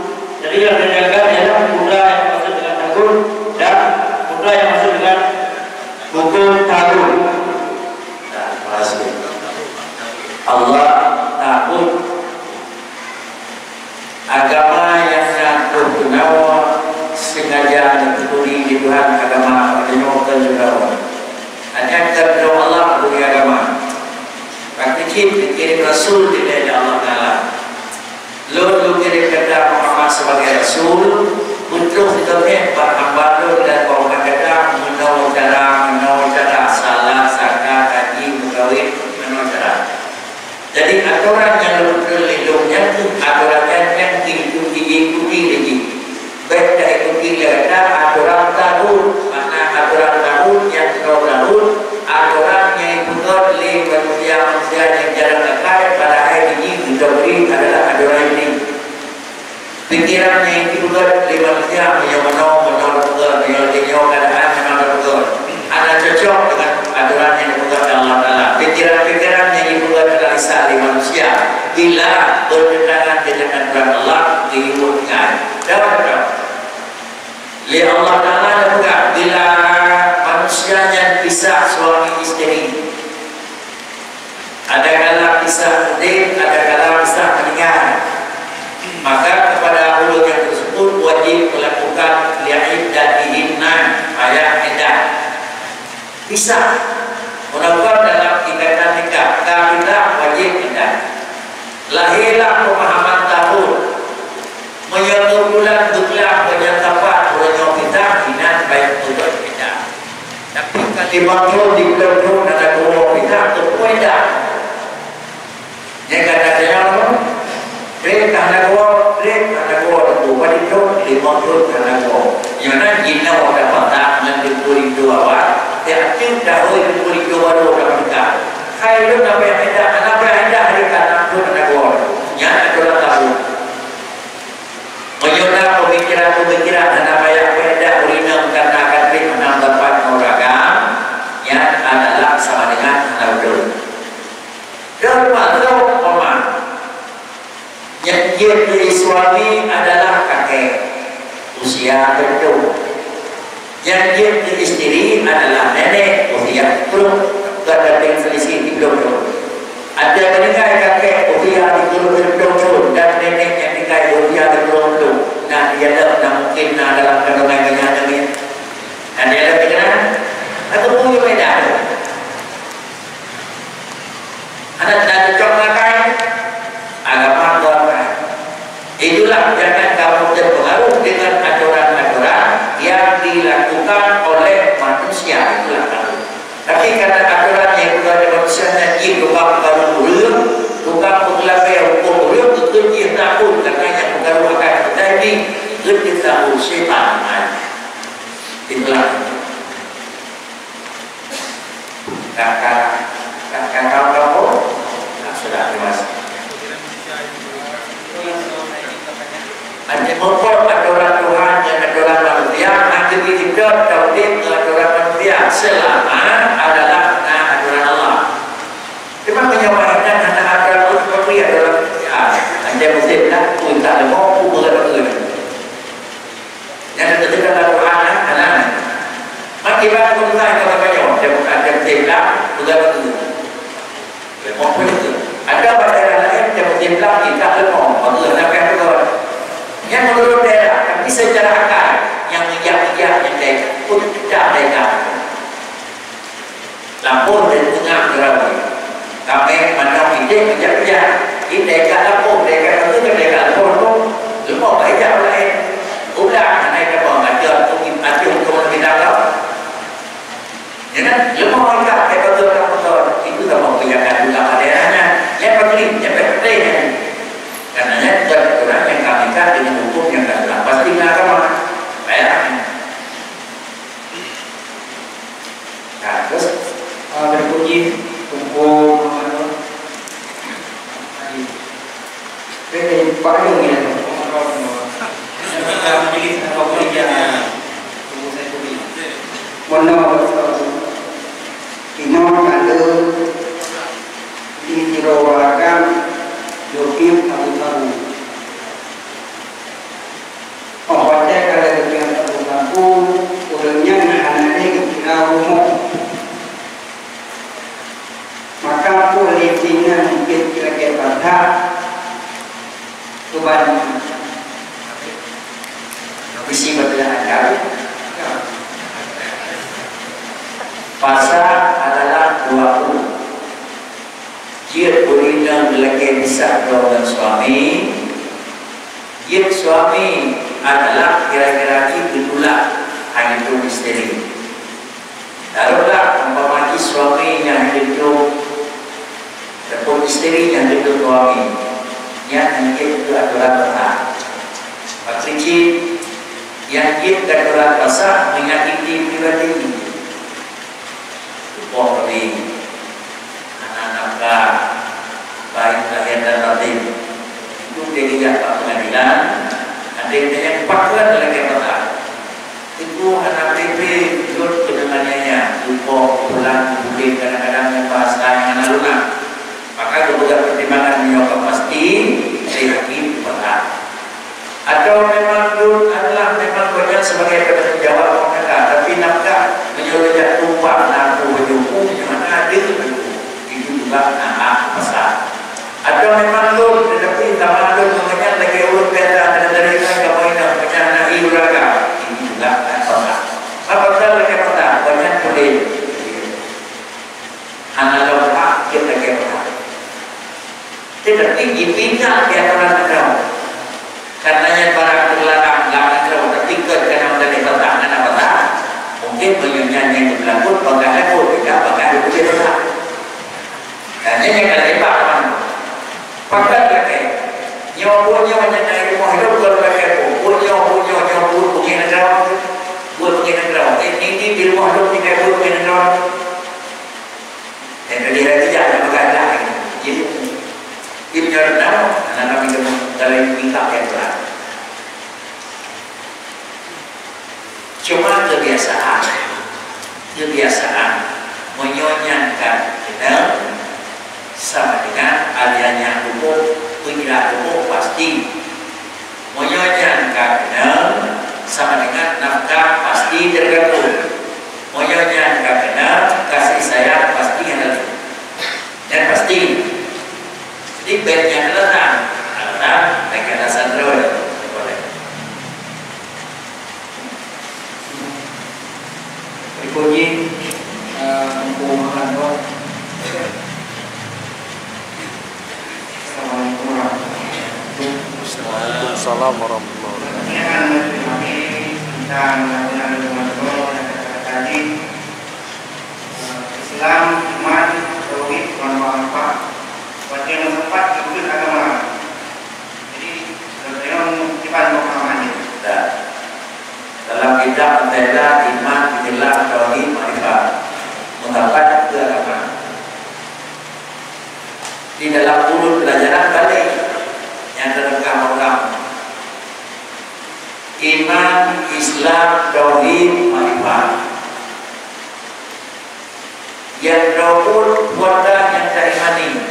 agama yang ngatur tunawa sengaja diberi di Tuhan agama menyokan tunawa. Hanya kerana Allah beri agama. Praktik dikirim Rasul di dalam Allah Taala. Lalu kirim kata Muhammad sebagai Rasul untuk ditolak hamba dan kaum kata menawar cara salah sangka kaji mengawin menawar cara. Jadi aturan yang lebih lindungnya itu aturan yang diikuti lagi. Baik tak ikuti kata aturan tahun, mana aturan tahun yang tahun aturan yang ikut oleh manusia yang jarang terkait pada hari ini diberi adalah aturan ini. Pikiran yang ikut oleh manusia yang menolak keadaan menolak ada cocok dengan aturan yang dibuat Allah Taala. Pikiran-pikiran yang dibuat oleh lisan manusia bila bertentangan dengan aturan Allah diurutkan. Dapat li Allah Taala juga bila manusia yang pisah suami istri, ada kala pisah mudik, ada kala pisah meninggal, maka kepada hulu yang tersebut wajib melakukan li'iddatihinna ayat iddah. Pisah melakukan dalam ikatan nikah, kafilah wajib iddah. Lahirlah pemahaman tahun menyebut bulan bulan menyatakan bulan kita hinan baik untuk kita. Tapi kalau di bulan ada dua kita terpeda. Yang kata-katanya apa? Rek ada dua dua itu 50 karena dua. Yang mana jina wadah patah dengan 22 awal. Tiap-tiap dahulu 22 baru orang kita. Kalau nak ada hari kanan pun ada dua. Yang adalah tahu. Menyudah pemikiran dan apa yang beda urinam karena akan menambahkan oragam yang adalah sama dengan naudul. Termasuk paman yang jadi suami adalah kakek usia tertentu. Yang jadi istri adalah nenek usia tertentu. Ada yang selisih 30. Ada yang menikahi kakek usia 30 dan nenek yang menikahi usia 30. Nah, dia tak mungkin dalam kandungan yang ini. Dan dia ada pikiran atau punya beda. Ada cocok makan agama Tuhan. Itulah jangan kamu terpengaruh dengan aturan-aturan yang dilakukan oleh manusia. Itulah kamu. Tapi karena aturan yang bukan dari manusia nanti tukang baru ulang, tukang pengelapai hukum ulang, itu dia takut karena yang bukan akan terjadi. Itu tahu syaitan. Itulah. Kakak kamu sudah dewasa. Ada mempor aturan Tuhan dan aturan manusia, nanti dihidup tauhid aturan manusia selama adalah aturan Allah. Cuma menyampaikan anak aturan seperti aturan manusia. Anda mesti nak pun tak ada mau betul. Yang ketika Al-Quran adalah makibat pemerintah yang banyak. Dia bukan dia tidak betul. Lemah itu. Ada badan lain yang berjumlah kita lemah, betul nak betul. Yang menurut daerah, tapi secara akal yang yang daerah pun tidak daerah. Lampur dan tengah gerawai. Kami mandang ide kerja. Ini daerah lampur, daerah itu daerah lampur tu lemah baik lain. Ulang naik ke bawah ajar untuk kita tahu. Jangan lemah kita betul. Itu tak mau pilihan juga daerahnya. Yang penting karena aturan yang kami dengan hukum yang tak pasti agama bayarnya. Nah, terus berpuji kumpul ini paling ya. Pilih apa kerjaan? Tunggu saya pilih. Mana Imam ada dirawakan Yukib Abu Tahu suami adalah kira-kira itulah hanya itu misteri. Taruhlah umpamanya suami yang hidup ataupun isteri yang hidup suami yang itu aturan berhak. Maksudnya yang itu aturan pasal menyakiti pribadi. Polri, anak-anak baik lahir dan batin itu dia dijak pengadilan. Ada yang pakaian dalam kata itu anak PP ikut kedengarannya lupa pulang mungkin kadang-kadang yang bahasa yang lunak. Maka kemudian pertimbangan menyokong pasti saya yakin benar. Atau memang itu adalah memang banyak sebagai penanggung jawab mereka, tapi nafkah menyuruhnya tumpah naku berjumpa yang mana ada itu juga anak pasal. Atau memang itu tetapi taman itu mengenai lagi urut beda dari mereka mainan macam anak iuraga ini juga pasal. Apa pasal lagi pasal banyak boleh. Analog hak kita kira. Tetapi dipindah di aturan negara. Karenanya para terlarang negara tertinggal karena dari pertahanan apa mungkin penyunyanya yang berlaku bangga aku tidak bangga aku tidak. Dan ini yang lebar teman. Pakai lagi. Nyawa menyenai rumah hidup kalau lagi aku. Punya begini negara. Begini negara. Ini di rumah hidup tinggal begini negara. Dan dia tidak bangga lagi. Ia menjadi anak kami dalam minta yang berat. Cuma kebiasaan menyonyankan kita sama dengan aliannya hukum, pengira hukum pasti menyonyankan kita sama dengan nafkah pasti terganggu, menyonyankan kita kasih sayang pasti ada dan pasti. Jadi baiknya adalah baiknya dasar boleh. Dipuji pembukaan doa. Assalamualaikum Waalaikumsalam warahmatullahi wabarakatuh. Islam, iman, tauhid, manfaat. Buat yang sempat ikut agama. Jadi beliau cepat pemahamannya. Dalam kitab mentera iman, Islam, tauhid, manfaat mengapa ke agama. Di dalam urut pelajaran balik yang terangkan orang iman, Islam, tauhid, manfaat. Yang dahulu wadah yang tak imani.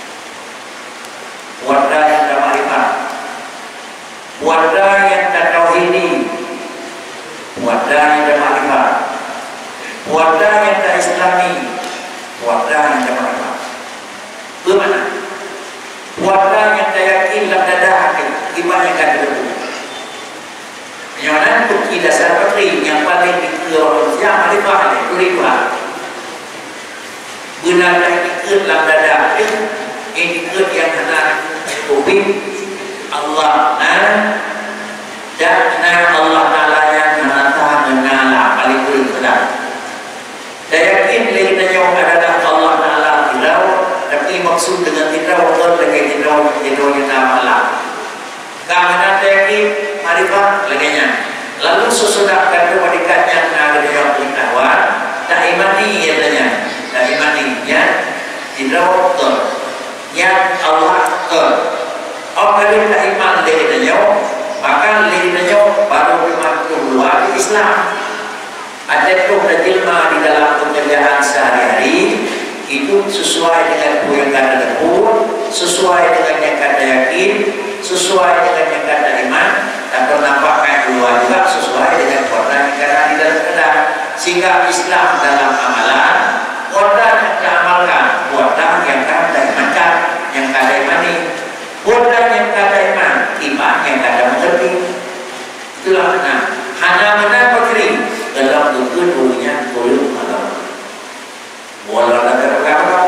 Wadah yang tak makrifat, wadah yang tak tauhidi, wadah yang tak makrifat, wadah yang tak islami, wadah yang tak makrifat. Bagaimana? Wadah yang tak yakin dalam dada hati, iman yang tak terlalu. Yang mana bukti dasar petri yang paling dikeluarkan yang makrifat itu ribah. Benar tak ikut dalam dada hati, ikut yang benar. Tubik Allah dan Allah Ta'ala yang menantang mengalah paling kurang benar. Saya yakin lainnya adalah Allah Ta'ala tidak, tapi maksud dengan tidak Allah lagi tidak nama Allah. Karena saya yakin marifat laginya. Lalu sesudah kata wadikatnya ada yang beritahuan tak imani ianya, tak imani ya tidak Allah yang Allah Orang tak iman dirinya, maka dirinya baru dimaklum luar di Islam. Ada tuh jilma di dalam pekerjaan sehari-hari itu sesuai dengan yang kata dapur, sesuai dengan yang kata yakin, sesuai dengan yang kata iman, dan penampakan keluar juga sesuai dengan koran yang kata di dalam keadaan. Sehingga Islam dalam amalan, koran yang diamalkan, koran yang kata imankan, yang kata imani. Koran yang kata iman yang kata mengerti. Itulah hanya menapakri dalam dunia kulub malam. Walau ada agama,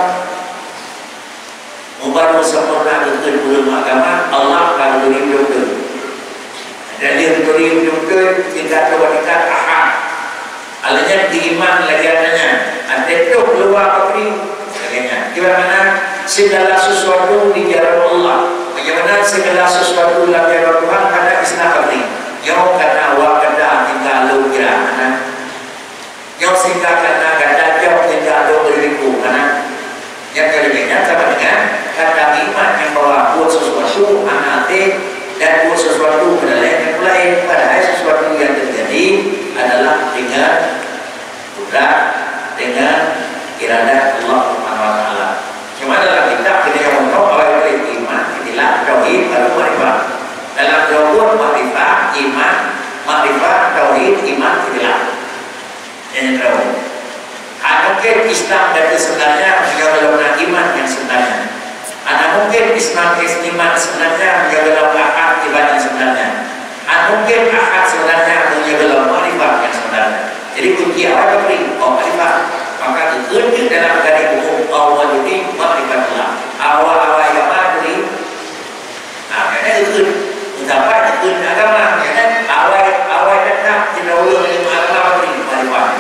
mubarak sempurna dunia kulub agama Allah kalau hidup Dari turi betul kita tawarkan ahad. Alanya diiman lagi adanya. Ada itu keluar dari sebagainya. Bagaimana segala sesuatu di jalan Allah. Bagaimana segala sesuatu dalam jalan Tuhan pada Islam ini. Yang kata awak kata tinggal lu kira mana. Yang sehingga kata kata jauh tinggal lu beriku mana. Yang kelebihnya sama dengan kata iman yang bawa buat sesuatu anate dan buat sesuatu yang lain. Padahal sesuatu yang terjadi adalah dengan kudrat, dengan iradah Allah Subhanahu wa taala. Cuma dalam kitab kita yang mengenal awal iman, inilah tauhid baru makrifat. Dalam dawud makrifat, iman, makrifat, tauhid, iman, inilah yang tahu. Mungkin Islam dari sebenarnya menjawab iman yang sebenarnya. Mungkin Islam iman sebenarnya menjawab akad ibadah yang sebenarnya. Mungkin akad sebenarnya menjawab makrifat yang sebenarnya. Jadi kunci awal beri makrifat. Maka dikunci dalam dari hukum awal ini makrifatullah. Awal yang beri. Karena itu betapa dikunci agama. Karena awal tetap tidak boleh menerima agama beri makrifat.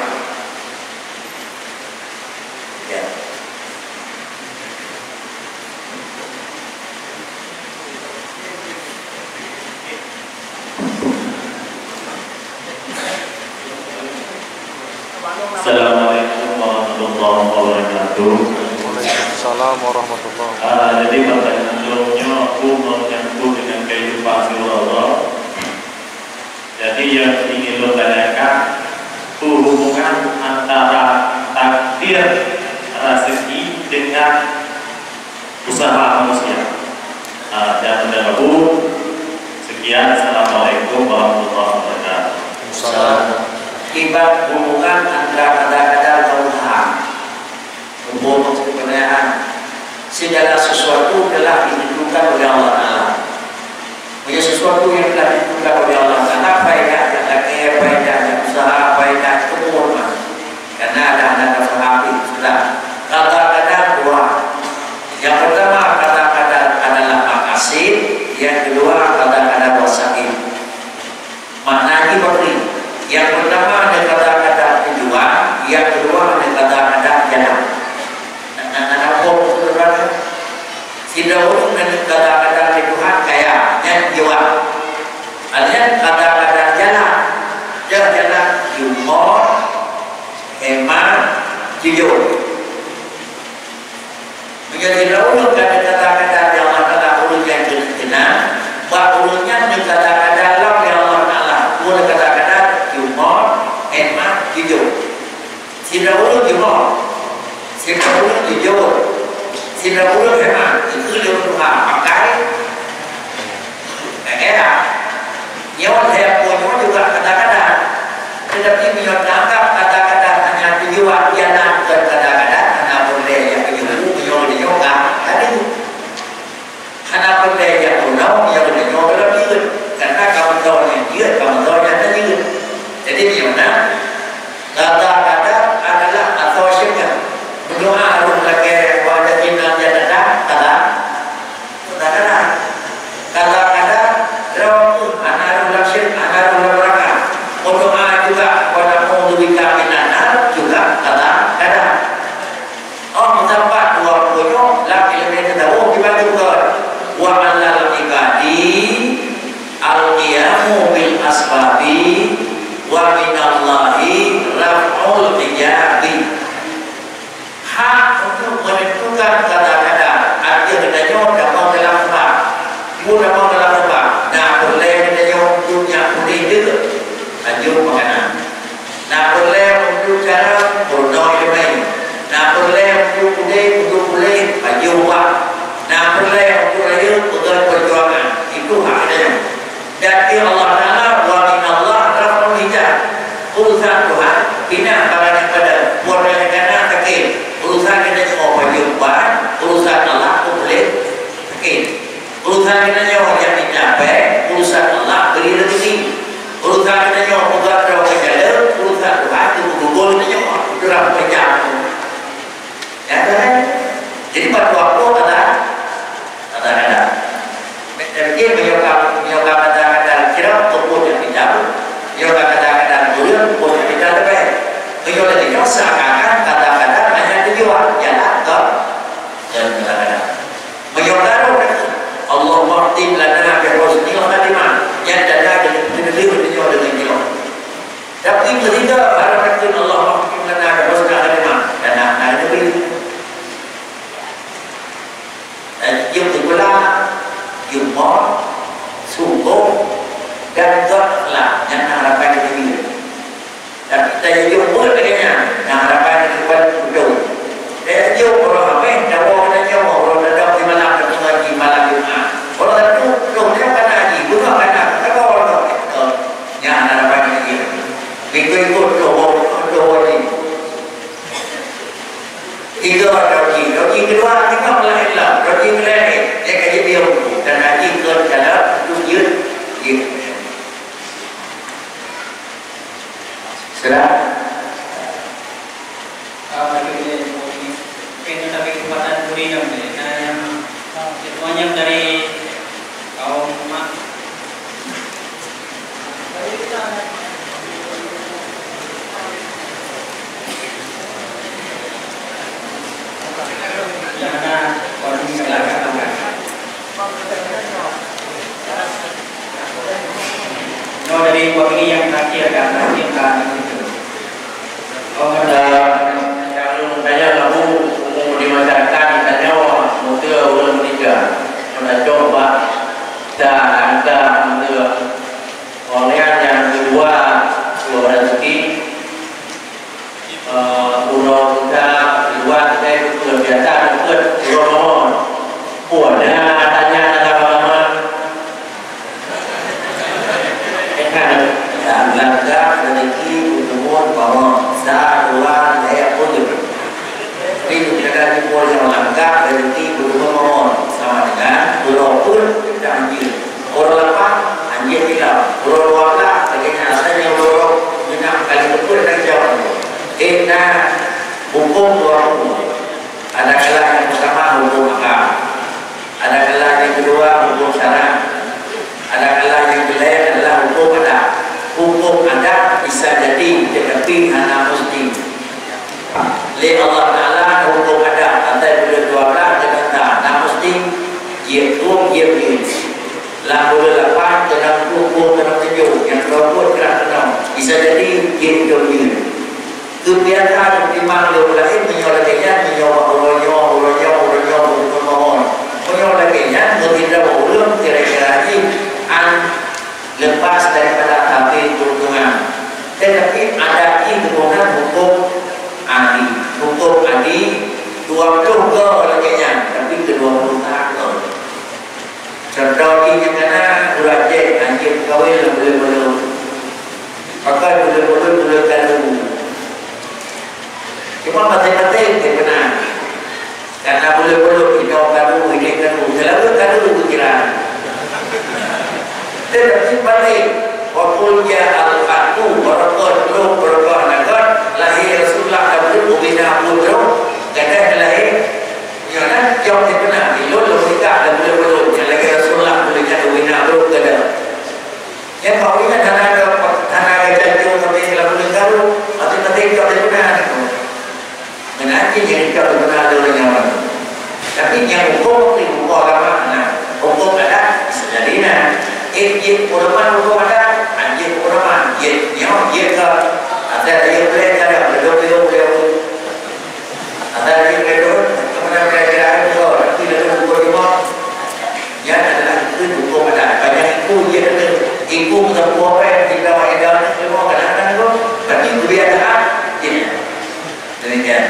Assalamualaikum warahmatullahi wabarakatuh. Waalaikumsalam warahmatullahi wabarakatuh. Jadi pertanyaan sebelumnya aku mau nyambung dengan kehidupan Allah. Jadi yang ingin lo tanyakan itu hubungan antara takdir rezeki dengan usaha manusia. Dan pendahulu sekian. Assalamualaikum warahmatullahi wabarakatuh. Assalamualaikum. Tiba hubungan antara kadar-kadar dan usaha. Hubungan sebenarnya segala sesuatu telah ditentukan oleh Allah Taala. Punya sesuatu yang telah ditentukan oleh Allah Taala, faedah yang lagi, faedah yang usaha, faedah umur. Karena ada anak sahabat sudah. Kadar-kadar dua. Yang pertama kadar-kadar adalah makasih, yang kedua kadar-kadar wasail. Maknanya beri. Yang pertama ada kata-kata tujuan, yang kedua ada kata-kata jalan. Apa sebenarnya? Tidak boleh dengan kata-kata Tuhan kayak yang jiwa. Artinya kata-kata jalan, jalan humor, hemat, jujur. Menjadi dahulu kata-kata yang Allah urut yang benar, bahwa urutnya dengan kata-kata Allah yang Allah Taala, boleh kata-kata hemat, jujur. Tidak boleh jujur, tidak boleh jujur, tidak boleh hemat. Itu yang Tuhan pakai. Nyawa saya punya juga kata-kata, tetapi beliau tangkap kata-kata hanya tujuan, ialah bukan kata-kata hanya boleh yang penyuluh, beliau juga tadi. Hanya boleh yang pulau, beliau juga lebih. Karena kamu tahu yang dia, kamu tahu yang tadi. Jadi bagaimana? Kata-kata adalah atau syirkah. Berdoa harus pakai wajah inam jadada. Kata-kata. Kata-kata rawu anaru laksir anaru neraka. Berdoa juga pada mudwika minanar juga kata-kata. Oh mendapat dua punya laki lebih tahu dibagi dua. Wa alal ibadi al-qiyamu bil asbabi wa minallahi raf'ul hijabi. Hak untuk menentukan kata-kata. Artinya kita mau dalam sebab mudah mau dalam sebab. Nah boleh kita punya boleh juga lanjut makanan. Nah boleh untuk cara bodoh ini. Nah boleh untuk boleh baju uang. Nah boleh untuk raya pegang perjuangan. Itu haknya. Jadi Allah Taala wa minallah raf'ul hijab. Urusan Tuhan bina barang pada warna negara sakit. Urusan kita mau berjumpa, urusan Allah boleh sakit. Urusan kita nyawa yang dicapai, urusan Allah beri rezeki. Urusan kita nyawa bukan terlalu berjalan, urusan Tuhan itu bergugul nyawa terlalu berjalan. Ya kan? Jadi pada waktu kata-kata. Jadi menyokap kata-kata kira pun yang tidak. Dia kadang-kadang boleh pun tidak lebih. Dia lagi seakan kadang-kadang hanya tujuan jalan ke dan kadang-kadang. Menyodaru Allah waqtim lana bi husnil khatimah. Yang dana dengan diri dengan dia. Tapi tidak harapan Allah waqtim lana bi husnil khatimah. Dan nak itu dùng từ la dùng món sungguh dan gotlah yang harapan itu. Dan kita dùng buat begini, yang harapan itu betul. Dia dùng orang apa? Jawab dan jawab orang dalam di malam bertemu di malam Jumat. Orang itu dia kan haji, bukan kan? Tapi orang itu yang harapan itu. Ikut doa ini. Tiga doji kedua kita melahirkan doji melahir dia kaji dia dan haji ke dalam tujuh sudah tapi kekuatan kurinya yang semuanya dari kaum mak yang ada kondisi kecelakaan. No dari ini yang terakhir kan kita itu. Oh ada yang kaya kamu umum di masyarakat ditanya muda orang meninggal sudah coba dan angka muda oleh yang kedua rezeki pulau kita luar saya biasa ikut Ramadan punya tanya agama dan langkah rezeki untuk bahwa sahaja saya pun itu jaga di pulau yang langkah rezeki untuk sama dengan pulau pun tidak anjir orang lepas anjir tidak pulau luar lah bagaimana asalnya pulau minyak kali betul dan jauh kita hukum dua hukum. Ada kelas yang pertama hukum akal, ada kelas yang kedua hukum syara, ada kelas yang ketiga adalah hukum adat. Hukum adat bisa jadi tetapi hanya mesti. Oleh Allah Taala hukum adat antara boleh dua belas dengan tak mesti dia tuang dia begini. Lah boleh lepas dengan hukum dengan tujuh yang dua keras tenang bisa jadi dia begini. Kebiasaan memang dia lain menyolahnya menyolahnya memohon menyolahnya tidak berulang kira-kira lepas daripada tapi tuntunan tetapi ada kemudian hukum adi 20 ke lagi tapi ke-20 tahun contoh ini karena urajek anjir kawin boleh maka boleh kalau cuma penting-penting dia benar karena boleh kita kadu ini selalu kadu pikiran tetapi balik waktu dia al-fatu berkor nakar lahir Rasulullah Abdul Ubina Abdul kata lahir yana jauh dia benar ilul logika dan boleh yang lahir Rasulullah Ubina Abdul kata yang kau ingat tanah jatuh tapi selalu kadu atau penting kau dia benar menanti yang kita benar oleh nyawa. Tapi yang hukum itu agama, hukum ada bisa jadi ulama hukum ada, anjing ulama, nyawa ke ada yang boleh ada boleh ada yang boleh kemudian mereka itu tidak hukum lima, yang adalah itu hukum ada. Banyak ibu semua apa yang kita wajar semua kadang-kadang itu, tapi kebiasaan demikian.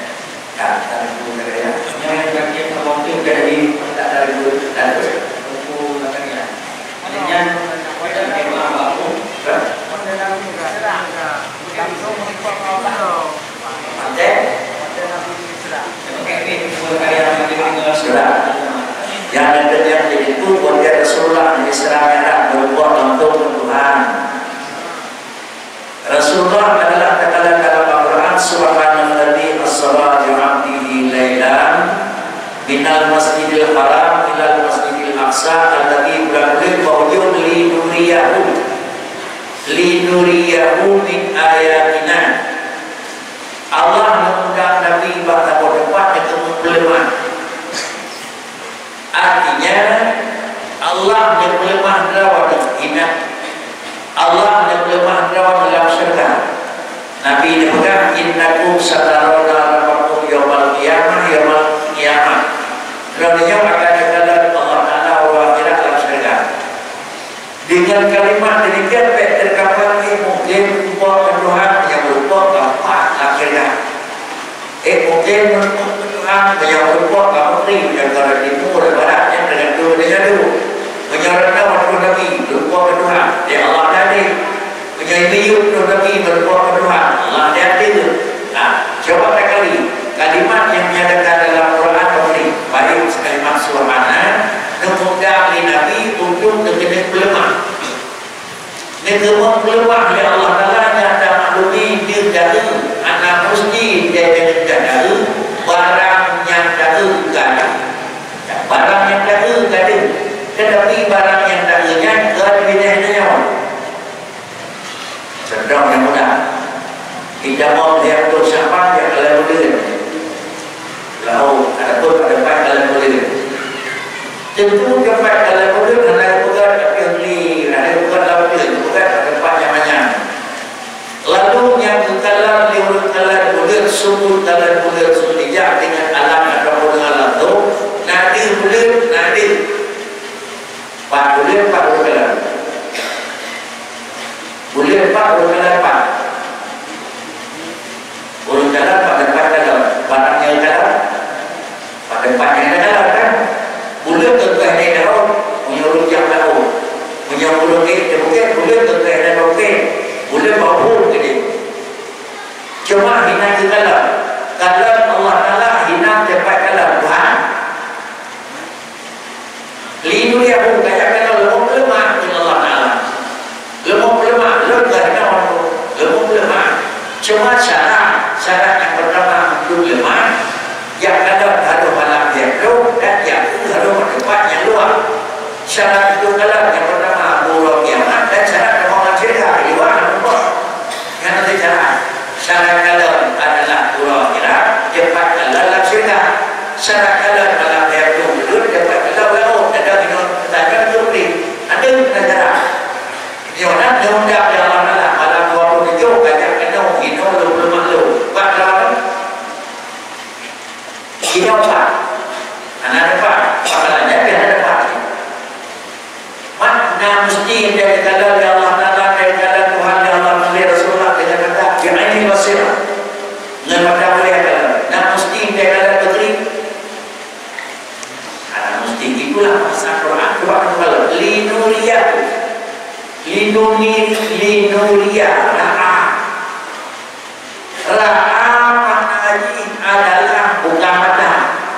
Yang terwakil dari tak dari buku katanya. Adanya tema baku. Yang terjadi itu buat Rasulullah Israel berbuat untuk Tuhan. Rasulullah adalah katakan dalam Al-Quran Subhanalladzi asra bi 'abdihi lailan minal masjidil haram ilal masjidil linuriyahu min ayatina. Allah mengundang Nabi pada tempatnya kemuliaan. Artinya Allah melemah rawat hina. Allah melemah rawat dalam syurga. Nabi dipegang innakum satarawna rabbakum yawmal qiyamah yawmal qiyamah. Kerana akan dikatakan Allah Taala wa akhirat dalam syurga. Dengan kalimat demikian baik terkapal mungkin berupa Tuhan yang berupa Bapa akhirnya. Mungkin Tuhan yang berupa Menteri negara timur dan barat yang tergantung dengan dulu. Menyorotkan waktu Nabi berupa Tuhan. Dia Allah tadi. Menyayangi Nabi berupa Tuhan. Allah dia ada. Coba kali kalimat yang menyatakan dalam Quran Menteri baik kalimat subhana kemudian Nabi untuk terkena pelemah. Negara pelemah oleh Allah Taala yang ada maklumi dia jaga anak mesti dia jaga barang yang jaga gada. Barang yang jaga gada. Tetapi barang yang jaganya gada bidahnya. Sedang yang mudah. Kita mau lihat tu siapa yang kalau boleh. Lalu ada pun ada pak kalau boleh. Tentu dapat kalau boleh ada bukan beli, ada bukan lawan bukan tempat yang banyak. Lalu yang kalau liur kalau boleh subur kalau boleh sulijak dengan alam atau dengan alam tu, nanti boleh nanti. Pak boleh pak boleh. Boleh pak boleh pak. Boleh jalan pada pak kalau barangnya kalau pada pak yang kalau kan. Boleh tentuan dia dah menyuruh yang tahu menyuruh dia boleh tentuan dia dah boleh bawa ke dia. Cuma hina kita lah kalau Allah Taala hina cepat kalau Tuhan lindungi aku kayak kalau lemah dengan Allah Taala lemah lemah cuma syarat yang pertama untuk lemah yang ada harus malam yang jauh dan yang harus tempat yang luar. Syarat itu kalau yang pertama buruk kiamat dan syarat yang orang cerita di luar nampak. Yang nanti syarat kalau adalah buruk kiamat cepat kalau dalam cerita. Syarat kalau malam yang jauh cepat kalau laut ada minum takkan jumlah ada negara. Jangan diundang yang mana malam 27 kajak kena minum lu malu. Baiklah. Ini apa? Anak apa? Apalagi dia ada apa? Makna mesti dari kata Allah Taala dari kata Tuhan yang Allah melalui Rasulullah dengan kata bi'aini basirah. Dengan kata boleh kata. Nak mesti dari kata putri. Anak mesti itulah bahasa Quran. Coba kalau linuriyah, linuriyah, ra'a maknanya adalah bukan mata.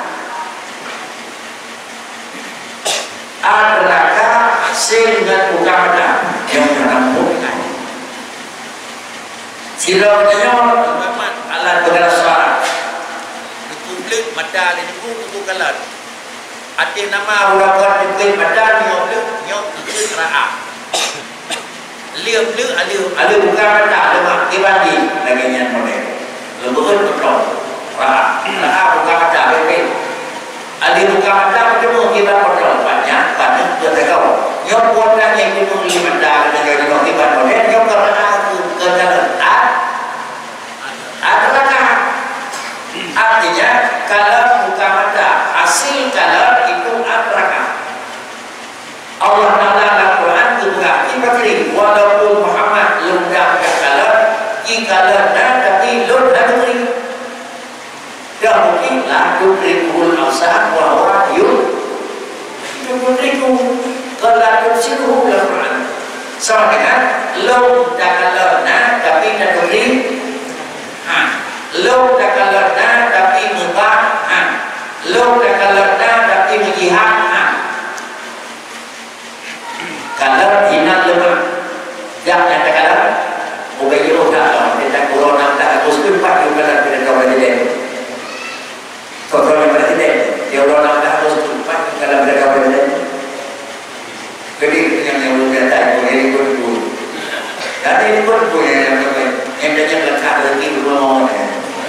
Adraka hasil dengan bukan mata yang menemukan. Siraunya teman alat bergerak suara. Dikumplit mata dan dikumpul kalat. Arti nama urapan dikumplit mata nyok ikut ra'a. Liam ada bukan mata lemak dibagi lagi yang model. Lebukan betul. Ra'a bukan mata bebek. Ada bukan mata bertemu kita betul banyak banyak bertegau. Nyok buatan yang bertemu di mata dengan nyok kita model nyok ra'a ke dalam adakah artinya kalau bukan mata hasil kalau itu adakah Allah Taala dalam Quran itu berarti berarti walaupun Muhammad lumrah kalau ikalah tapi lun hadri dah mungkin lah tudrikul asal wa wahyu tudriku kalau tudriku dalam Quran sama dengan lun dakalana tapi tudrik lun dakalana tapi mubah lun dakalana tapi menjihad kalau hina lemah jangan kalau ubayu tak kita corona tak harus berpak juga tidak tahu lagi deh. Kalau yang presiden dia orang tak harus berpak kalau mereka berada. Jadi yang belum datang, yang itu ini pun punya yang lekat lagi dua orang ni.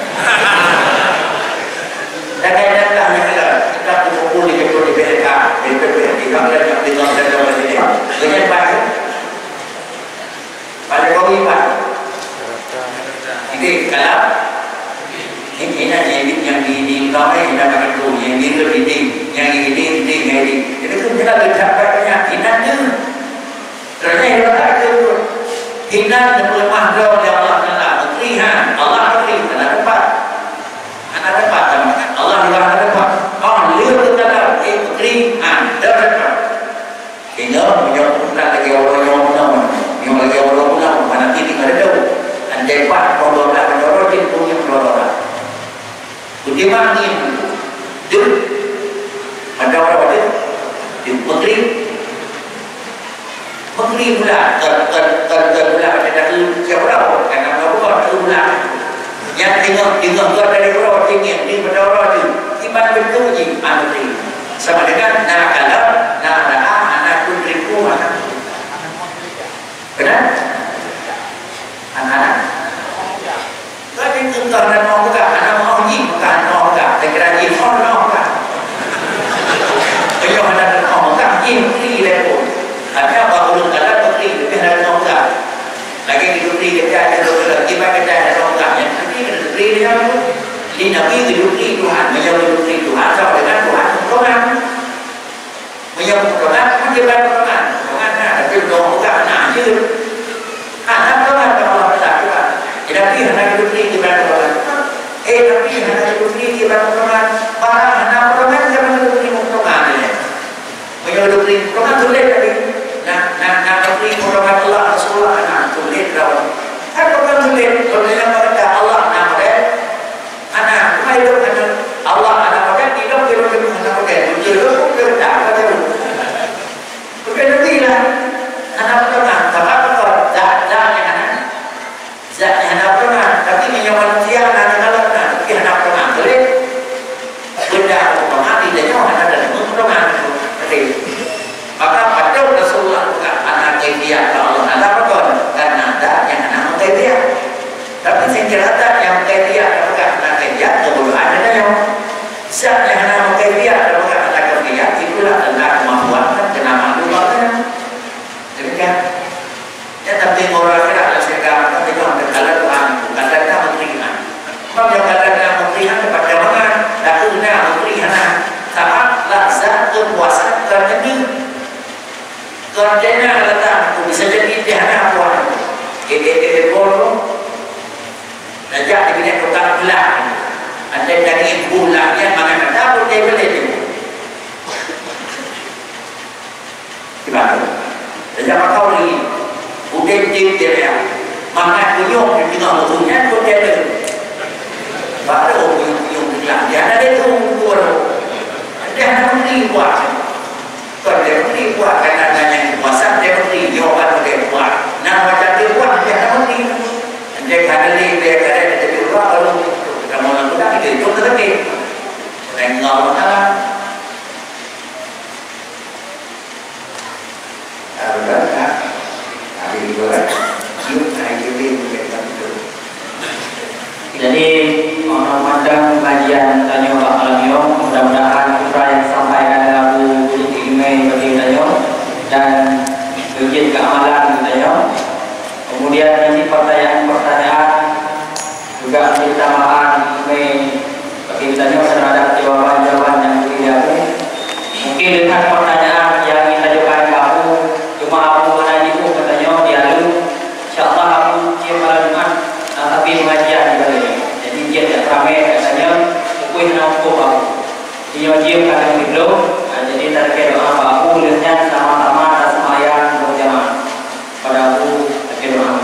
Dan datang kita berkumpul di kedua di BLK, di kamera di sini. Dengan baik. Pada kau iman. Jadi kalau ini yang di kau ini dah makan tu, yang ini itu pun kita bercakapnya inanya. Kerana yang tak ada hina dan lemah doa yang Allah Taala berikan, Allah beri dalam tempat, anak tempat, Allah di dalam tempat. Kau lihat dalam berikan dalam tempat. Hingga menyokong lagi orang yang lagi orang mana ini ada tahu. Andai pak kalau dah menyorot itu punya menyorot. Bagaimana ini? Dulu ada orang ada di putri. Menteri pula pula ada siapa karena apa buat pula yang tinggal dari orang tinggi di berdaulat itu iman betul je menteri sama dengan anak putriku mana benar anak tapi tentang dan mau buka anak mau ni bukan mau buka segera ni mau buka kalau ada mau buka ini lepo ada baru dalam putri lebih dari nongga. Lagi di putri kita ada nongga, kita ada nongga. Yang putri dia ini nabi di putri Tuhan, menjadi putri Tuhan sama dengan Tuhan Tuhan. Menjadi Tuhan, menjadi Tuhan. Tuhan ada nongga anak je. Anak Tuhan Allah berlakukan. Jadi anak putri kita Tuhan. Tapi anak putri kita Tuhan. Para anak Tuhan jangan putri Tuhan ini. Menjadi putri Tuhan sulit tapi. Nak beri pertolongan Allah Rasulullah anak tulis lawan. Kan bukan tulis yang mereka Allah nama dia. Anak mai itu kan Allah anak mereka tidak kira anak mereka. Itu pun tak ada. Bukan lah. Anak pertolongan tak apa zatnya anak. Zatnya anak pertolongan tapi menyawan dia anak kalau tapi anak pertolongan boleh. Benda pertolongan tidak nyawa anak dan pertolongan. Maka pada Rasulullah dia kalau ada apa karena ada yang nama dia tapi saya kira ada yang dia bukan anak dia kalau ada yang siapa yang nama dia bukan anak dia itulah tentang kemampuan dan kenapa lupakan demikian ya tapi orang kira sekarang tapi kalau kalau Tuhan bukan datang memberikan sebab yang datang memberikan kepada mana lakunya memberikan saat lazat kepuasan terjadi kerjanya datang bisa jadi tiada apa bolu najak dengan tukang belah ada dari bulanya mana kata pun dia boleh gimana najak kau ni udah dia mana kuyung di tengah mutunya pun dia ada baru kuyung bilang dia ada itu dia ada menteri buat kalau dia menteri buat karena adanya kekuasaan dia menteri jawapan dia buat nah macam dia buat dia ada menteri dia kadang dia jadi buat kalau kita mau lakukan itu tetapi tengok masalah ada ada juga yuk naik jadi jadi memandang kajian Tanyo Pak Alamio mudah-mudahan putra yang disampaikan Abu Budi Ilmi bagi Tanyo dan bikin keamalan Tanyo kemudian isi pertanyaan-pertanyaan juga tambahan Ilmi bagi Tanyo terhadap jawaban-jawaban yang diberi mungkin dengan pertanyaan yang kita ajukan ke Abu cuma Abu mana ibu katanya dialog insyaAllah Abu dia malam Jumat tapi pengajian juga ini jadi dia tidak ramai katanya kuih nampu Abu dia wajib kadang dulu jadi terkait doa Abu lihatnya sama-sama dan semayang berjamaah pada Abu terkait doa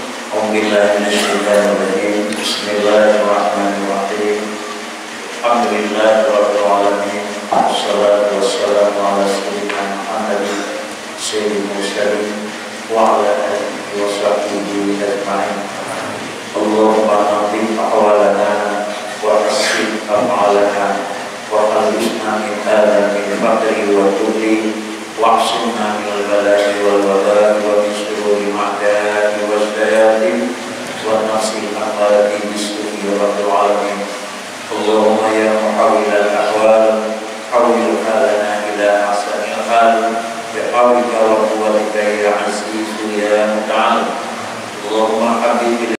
Bismillahirrahmanirrahim Alhamdulillahirabbil alamin wassalatu wassalamu ala sayyidina Muhammadin sayyidil mursalin wa ala alihi wa sahbihi ajma'in Allahumma nafim ahwalana wa kasih af'alana wa khalisna min hadha min faqri wa tudri wa ahsinna min al-balai wal wabari wa min syururi ma'dai wa والمؤمرة بالسوء يا رب العالمين. اللهم يا محول الأحوال حول حالنا إلى أحسن الحال بحولك وقوتك يا عزيز يا متعال. اللهم حبب